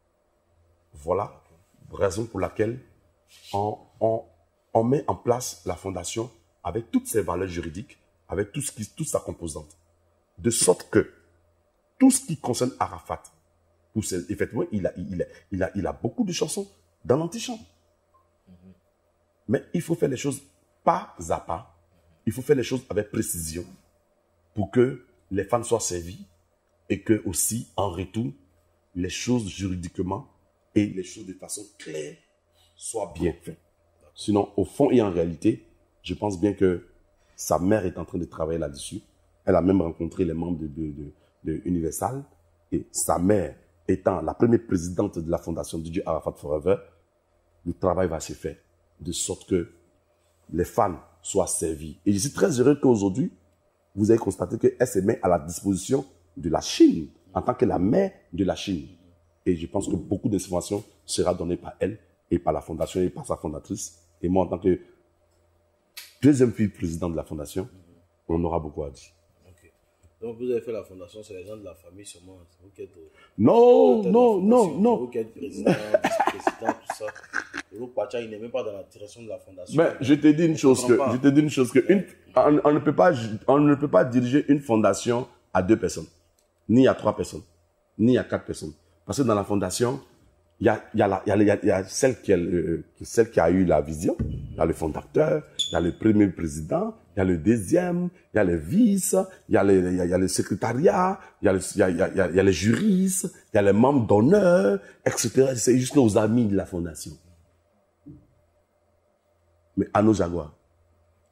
Voilà, raison pour laquelle on, on, on met en place la fondation avec toutes ses valeurs juridiques, avec tout ce qui, toute sa composante. De sorte que tout ce qui concerne Arafat, effectivement, il a, il, a, il, a, il a beaucoup de chansons dans l'antichambre. Mm-hmm. Mais il faut faire les choses pas à pas. Il faut faire les choses avec précision pour que les fans soient servis et que aussi, en retour, les choses juridiquement et les choses de façon claire soient bien faites. Sinon, au fond et en réalité, je pense bien que sa mère est en train de travailler là-dessus. Elle a même rencontré les membres de, de, de, de Universal et sa mère étant la première présidente de la fondation D J Arafat Forever, le travail va se faire de sorte que les fans soient servis. Et je suis très heureux qu'aujourd'hui, vous avez constaté qu'elle se met à la disposition de la Chine, en tant que la mère de la Chine. Et je pense que beaucoup d'informations sera donnée par elle, et par la fondation, et par sa fondatrice. Et moi, en tant que deuxième fille présidente de la fondation, on aura beaucoup à dire. Okay. Donc, vous avez fait la fondation, c'est les gens de la famille seulement. C'est vous qui êtes... Non, non, non, non. C'est vous qui êtes président, vice-président, tout ça. Et vous, Pacha, il n'est même pas dans la direction de la fondation. Mais je te dis une chose que, je te dis une chose que, une, on, on ne peut pas, on ne peut pas diriger une fondation à deux personnes, ni à trois personnes, ni à quatre personnes. Parce que dans la fondation, il y a, il y a, la, il y a, il y a, il y a celle, qui a, euh, celle qui a eu la vision, il y a le fondateur, il y a le premier président, il y a le deuxième, il y a le vice, il y a le, il y a, il y a le secrétariat, il y a, le, il, y a, il, y a, il y a les juristes, il y a les membres d'honneur, et cetera. C'est jusqu'aux amis de la fondation. Mais à nos jaguars.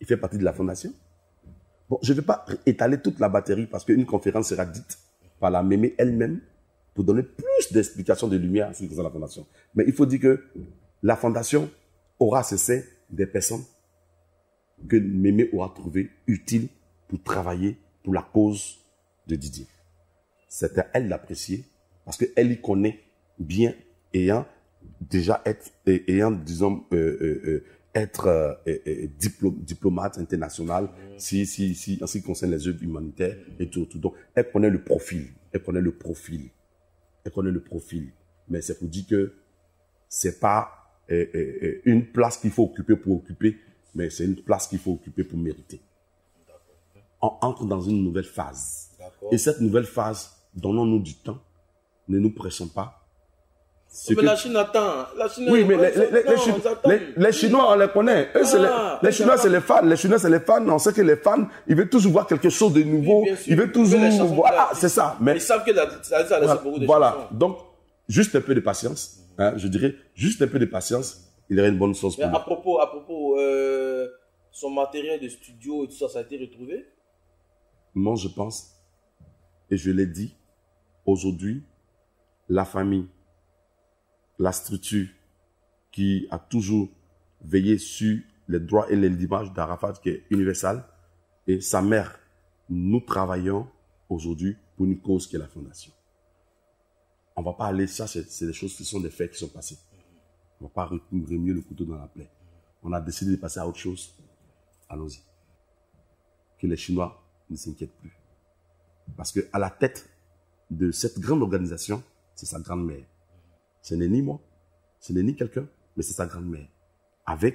il fait partie de la fondation. Bon, je ne vais pas étaler toute la batterie parce qu'une conférence sera dite par la Mémé elle-même pour donner plus d'explications de lumière à ce qui concerne la fondation. Mais il faut dire que la fondation aura cessé des personnes que Mémé aura trouvées utiles pour travailler pour la cause de Didier. C'est à elle d'apprécier parce qu'elle y connaît bien, ayant déjà être, ayant, disons, euh, euh, euh, être euh, euh, diplôme, diplomate international, mmh. si, si, si, en ce qui concerne les œuvres humanitaires mmh. et tout, tout. Donc, elle connaît le profil. Elle connaît le profil. Elle connaît le profil. Mais c'est pour dire que c'est pas euh, euh, une place qu'il faut occuper pour occuper, mais c'est une place qu'il faut occuper pour mériter. On entre dans une nouvelle phase. Et cette nouvelle phase, donnons-nous du temps. Ne nous pressons pas. Mais que... la Chine attend. La Chine oui, mais les, les, les, les, Chinois, les, les Chinois, on les connaît. Eux, ah, les, les Chinois, c'est les fans. Les Chinois, c'est les fans. On sait que les fans, ils veulent toujours voir quelque chose de nouveau. Oui, ils veulent toujours voir. Ah, c'est ça. Mais ils savent que la, ça, ça voilà, beaucoup de voilà. chansons. Donc, juste un peu de patience. Hein, je dirais, juste un peu de patience. Il y aurait une bonne chose pour mais nous. À propos, à propos euh, son matériel de studio et tout ça, ça a été retrouvé? Moi, je pense, et je l'ai dit, aujourd'hui, la famille, la structure qui a toujours veillé sur les droits et l'image d'Arafat, qui est universelle, et sa mère, nous travaillons aujourd'hui pour une cause qui est la fondation. On ne va pas aller, ça c'est des choses qui sont des faits qui sont passés. On ne va pas remuer le couteau dans la plaie. On a décidé de passer à autre chose. Allons-y. Que les Chinois ne s'inquiètent plus. Parce qu'à la tête de cette grande organisation, c'est sa grand-mère. Ce n'est ni moi, ce n'est ni quelqu'un, mais c'est sa grand-mère. Avec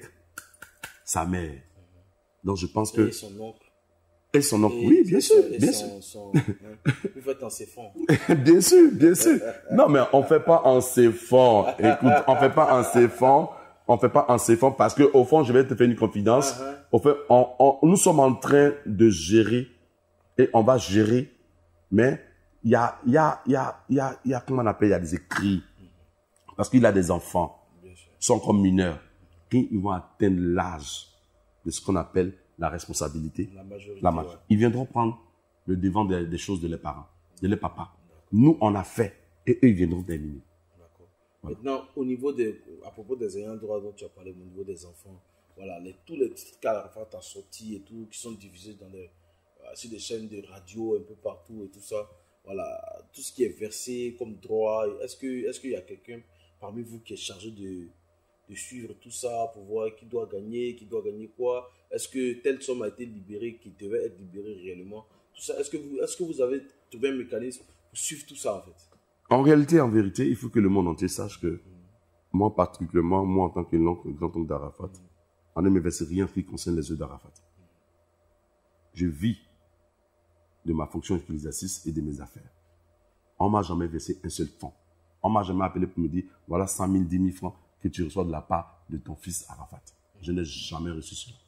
sa mère. Donc je pense que... Et son oncle. Et son oncle, oui, bien sûr, bien sûr. Vous faites en s'effondre. Bien sûr, bien sûr. Non, mais on ne fait pas en s'effondre. Écoute, on ne fait pas en s'effondre. On ne fait pas en s'effondre parce qu'au fond, je vais te faire une confidence. Uh-huh. Au fait, on, on, nous sommes en train de gérer et on va gérer, mais il y a, il y a, il y a, il y a, il y a, comment on appelle, il y a des écrits. Parce qu'il a des enfants, ils sont comme mineurs. Quand ils vont atteindre l'âge de ce qu'on appelle la responsabilité, la majorité, la majorité, ouais. Ils viendront prendre le devant des, des choses de leurs parents, de leurs papas. Nous, on a fait et eux, ils viendront terminer. D'accord. Voilà. Maintenant, au niveau des, à propos des ayants droit dont tu as parlé, au niveau des enfants, voilà, les, tous les titres qu'Arafat a sortis et tout, qui sont diffusés dans les, euh, sur des chaînes de radio un peu partout et tout ça, voilà, tout ce qui est versé comme droit, est-ce que, est-ce qu'il y a quelqu'un parmi vous qui est chargé de, de suivre tout ça pour voir qui doit gagner, qui doit gagner quoi? Est-ce que telle somme a été libérée, qui devait être libérée réellement? Tout ça, est-ce que vous, est-ce que vous avez trouvé un mécanisme pour suivre tout ça en fait? En réalité, en vérité, il faut que le monde entier sache que, mmh. moi particulièrement, moi en tant que grand-oncle d'Arafat, mmh. on ne me verse rien qui concerne les œuvs d'Arafat. Mmh. Je vis de ma fonction d'exercice et de mes affaires. On ne m'a jamais versé un seul franc. On ne m'a jamais appelé pour me dire, voilà cent mille, dix mille francs que tu reçois de la part de ton fils Arafat. Je n'ai jamais reçu cela.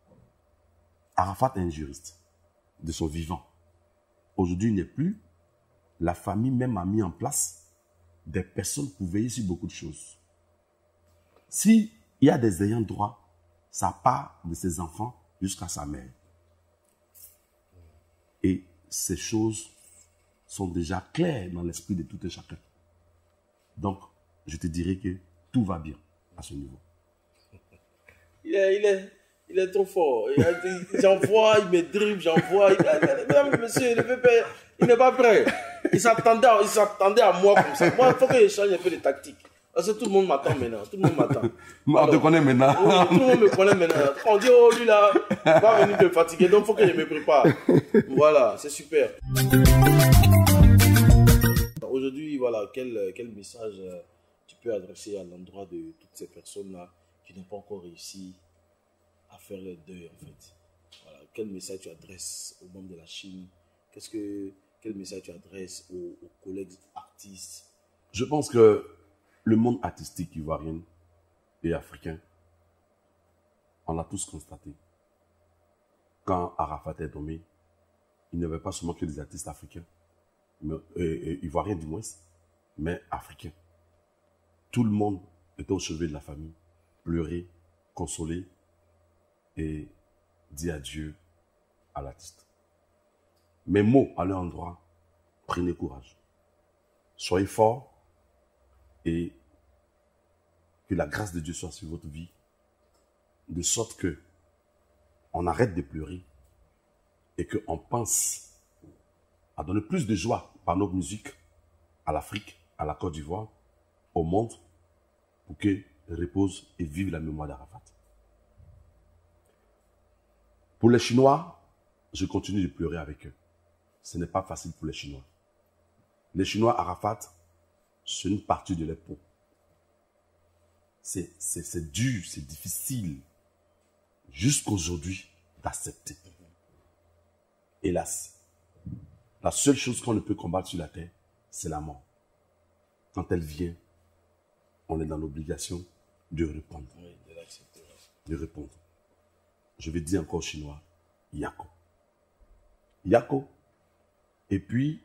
Arafat est un juriste de son vivant. Aujourd'hui, il n'est plus. La famille même a mis en place des personnes pour veiller sur beaucoup de choses. S'il y a des ayants droit, ça part de ses enfants jusqu'à sa mère. Et ces choses sont déjà claires dans l'esprit de tout et chacun. Donc, je te dirais que tout va bien à ce niveau. Il est, il est, il est trop fort. J'envoie, il me dribble, j'envoie. Mesdames, monsieur, il n'est pas prêt. Il s'attendait, il s'attendait à moi comme ça. Moi, il faut que j'échange un peu de tactique. Parce que tout le monde m'attend maintenant. Tout le monde m'attend. On te connaît maintenant. Oui, tout le monde me connaît maintenant. Quand on dit, oh, lui là, il va venir me fatiguer. Donc, il faut que je me prépare. Voilà, c'est super. Aujourd'hui, voilà, quel, quel message tu peux adresser à l'endroit de toutes ces personnes-là qui n'ont pas encore réussi à faire le deuil, en fait. Voilà, quel message tu adresses aux membres de la Chine? Qu'est-ce que, quel message tu adresses aux, aux collègues artistes? Je pense que le monde artistique ivoirien et africain, on l'a tous constaté. Quand Arafat est tombé, il n'y avait pas seulement que des artistes africains, mais, et, et, ivoiriens du moins, mais africains. Tout le monde était au chevet de la famille, pleurer, consoler. Et dit adieu à l'artiste. Mes mots à leur endroit, prenez courage. Soyez forts et que la grâce de Dieu soit sur votre vie, de sorte que on arrête de pleurer et qu'on pense à donner plus de joie par notre musique à l'Afrique, à la Côte d'Ivoire, au monde, pour que repose et vive la mémoire d'Arafat. Pour les Chinois, je continue de pleurer avec eux. Ce n'est pas facile pour les Chinois. Les Chinois, Arafat, c'est une partie de leur peau. C'est dur, c'est difficile, jusqu'aujourd'hui, d'accepter. Hélas, la seule chose qu'on ne peut combattre sur la terre, c'est la mort. Quand elle vient, on est dans l'obligation de répondre. Oui, de l'accepter. De répondre. Je vais dire encore aux Chinois, Yako. Yako. Et puis,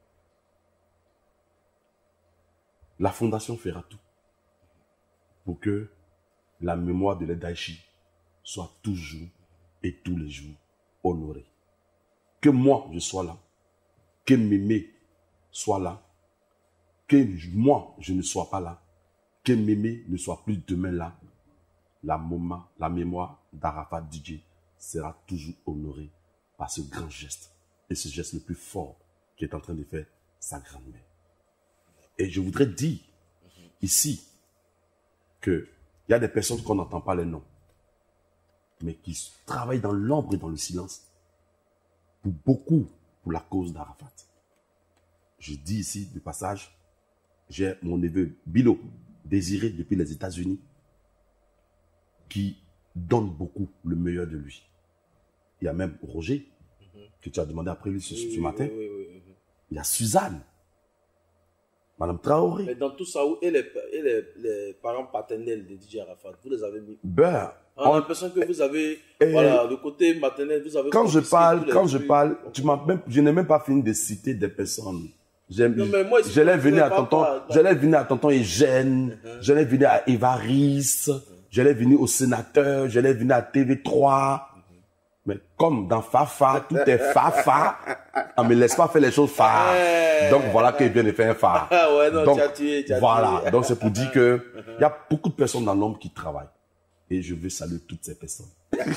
la fondation fera tout pour que la mémoire de l'Edaichi soit toujours et tous les jours honorée. Que moi, je sois là. Que Mémé soit là. Que moi, je ne sois pas là. Que Mémé ne soit plus demain là. La, moment, la mémoire d'Arafat Didier sera toujours honorée par ce grand geste. Et ce geste le plus fort qu'est en train de faire sa grand-mère. Et je voudrais dire ici qu'il y a des personnes qu'on n'entend pas les noms, mais qui travaillent dans l'ombre et dans le silence pour beaucoup pour la cause d'Arafat. Je dis ici, de passage, j'ai mon neveu Bilo, désiré depuis les États-Unis, qui donne beaucoup le meilleur de lui. Il y a même Roger, mm-hmm. que tu as demandé après lui ce, oui, ce oui, matin. Oui, oui, oui. Il y a Suzanne, Madame Traoré. Mais dans tout ça, où et les, et les, les parents paternels de D J Arafat, vous les avez mis où? Ben, on a l'impression que vous avez, et voilà, le côté maternel, vous avez... Quand je parle, quand je parle, tu m'as même, je n'ai même pas fini de citer des personnes. Je l'ai venu à tonton, je l'ai venu à tonton Eugène, uh-huh. je l'ai venu à Évariste, uh-huh. je l'ai venu au sénateur, je l'ai venu à T V trois. Uh-huh. Mais comme dans Fafa, tout est Fafa, on me laisse pas faire les choses Fa. Hey. Donc voilà qu'il vient de faire Fa. Ah ouais, non, donc tu as tué, tu as voilà, tué. Donc c'est pour dire que il uh-huh. y a beaucoup de personnes dans l'ombre qui travaillent. Et je veux saluer toutes ces personnes.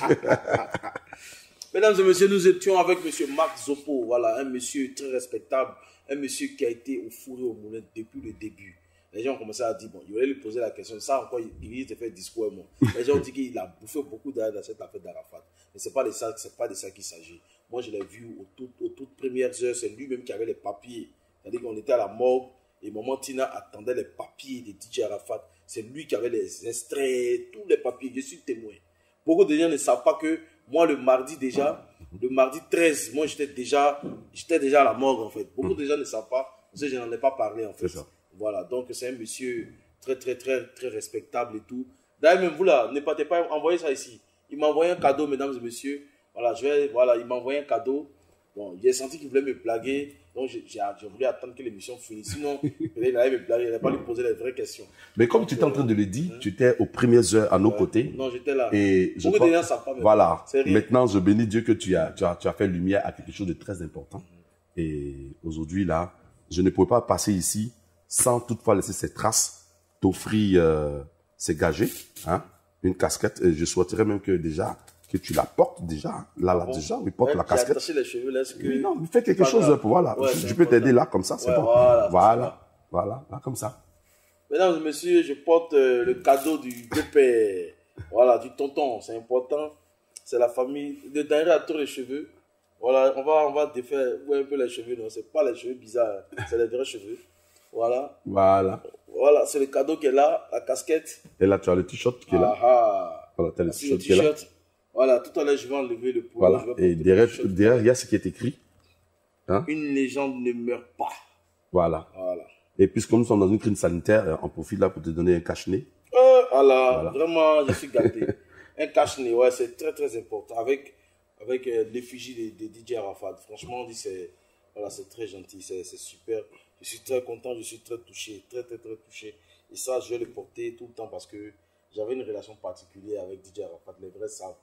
Mesdames et messieurs, nous étions avec M. Marc Zopo, voilà, un monsieur très respectable, un monsieur qui a été au four et au moulin depuis le début. Les gens ont commencé à dire, bon, il aurait lui poser la question, ça encore, il risque de faire discours. Bon. Les gens ont dit qu'il a bouffé beaucoup d'argent dans cette affaire d'Arafat. Mais ce n'est pas de ça, c'est pas de ça qu'il s'agit. Moi, je l'ai vu aux, tout, aux toutes premières heures, c'est lui-même qui avait les papiers. C'est-à-dire qu'on était à la morgue, et maman Tina attendait les papiers de D J Arafat. C'est lui qui avait les extraits, tous les papiers. Je suis témoin. Beaucoup de gens ne savent pas que moi, le mardi déjà, le mardi treize, moi, j'étais déjà, j'étais déjà à la morgue, en fait. Beaucoup de gens ne savent pas, parce que je n'en ai pas parlé, en fait. Voilà, donc c'est un monsieur très, très, très, très respectable et tout. D'ailleurs, même vous là, ne partez pas, envoyez ça ici. Il m'a envoyé un cadeau, mesdames et messieurs. Voilà, je vais, voilà, il m'a envoyé un cadeau. Bon, j'ai senti qu'il voulait me blaguer, donc j'ai voulu attendre que l'émission finisse. Sinon, il allait me blaguer, il n'allait pas lui poser les vraies questions. Mais comme donc, tu étais en train de le dire, hein? Tu étais aux premières heures à nos ouais. côtés. Non, j'étais là. Et je Beaucoup de gens savent pas. Voilà. Maintenant, je bénis Dieu que tu as, tu as, tu as fait lumière à quelque chose de très important. Mm-hmm. Et aujourd'hui, là, je ne pouvais pas passer ici sans toutefois laisser ces traces, t'offrir euh, ces gadgets, hein, une casquette. Et je souhaiterais même que déjà, que tu la portes déjà. Là, là, bon. déjà, oui, porte ouais, la casquette. Attaché les cheveux, là, que... Non, mais fais quelque chose, pour, voilà. Ouais, je, je peux t'aider là, comme ça, c'est ouais, bon. Voilà, voilà, voilà, là, comme ça. Mesdames et messieurs, je porte euh, le cadeau du beau-père, voilà, du tonton, c'est important. C'est la famille. Le dernier a tous les cheveux. Voilà, on va, on va défaire ouais, un peu les cheveux. Non, c'est pas les cheveux bizarres, c'est les vrais cheveux. Voilà. Voilà. Voilà, c'est le cadeau qui est là, la casquette. Et là, tu as le t-shirt qui est là. Ah, voilà, tu as le t-shirt qui est là. Voilà, tout à l'heure, je vais enlever le pot. Voilà, et derrière, derrière, il y a ce qui est écrit. Hein? Une légende ne meurt pas. Voilà. Voilà. Et puisque nous sommes dans une crise sanitaire, on profite là pour te donner un cache-nez. Euh, voilà, voilà, vraiment, je suis gâté. Un cache-nez, ouais, c'est très, très important. Avec, avec euh, l'effigie de, de D J Arafat. Franchement, on dit c'est voilà, c'est très gentil, c'est super. Je suis très content, je suis très touché, très, très, très touché. Et ça, je vais le porter tout le temps parce que j'avais une relation particulière avec D J Arafat. Les vrais savent.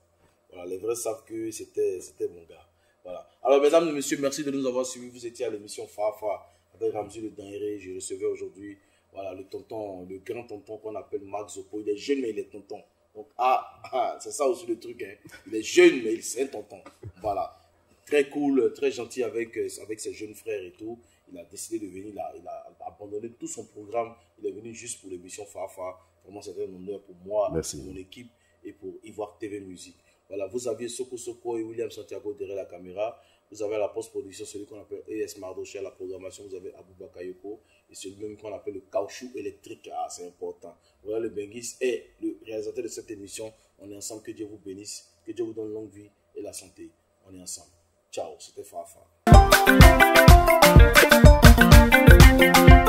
Voilà, les vrais savent que c'était mon gars. Voilà. Alors, mesdames et messieurs, merci de nous avoir suivis. Vous étiez à l'émission Fafa avec Ramzi Le Dinguéré. Je recevais aujourd'hui voilà, le tonton, le grand tonton qu'on appelle Max Zopo. Il est jeune, mais il est tonton. Donc, ah, ah c'est ça aussi le truc. Hein. Il est jeune, mais c'est un tonton. Voilà. Très cool, très gentil avec, avec ses jeunes frères et tout. Il a décidé de venir, il a, il a abandonné tout son programme. Il est venu juste pour l'émission Fafa. Vraiment, c'était un honneur pour moi, merci. Pour mon équipe et pour Ivoire T V Musique. Voilà, vous aviez Soko Soko et William Santiago derrière la caméra. Vous avez la post-production, celui qu'on appelle E S Mardoché à la programmation. Vous avez Abou Bakayoko et celui même qu'on appelle le caoutchouc électrique. Ah, c'est important. Voilà, le Benguis est le réalisateur de cette émission. On est ensemble. Que Dieu vous bénisse. Que Dieu vous donne longue vie et la santé. On est ensemble. Ciao, c'était Fafa.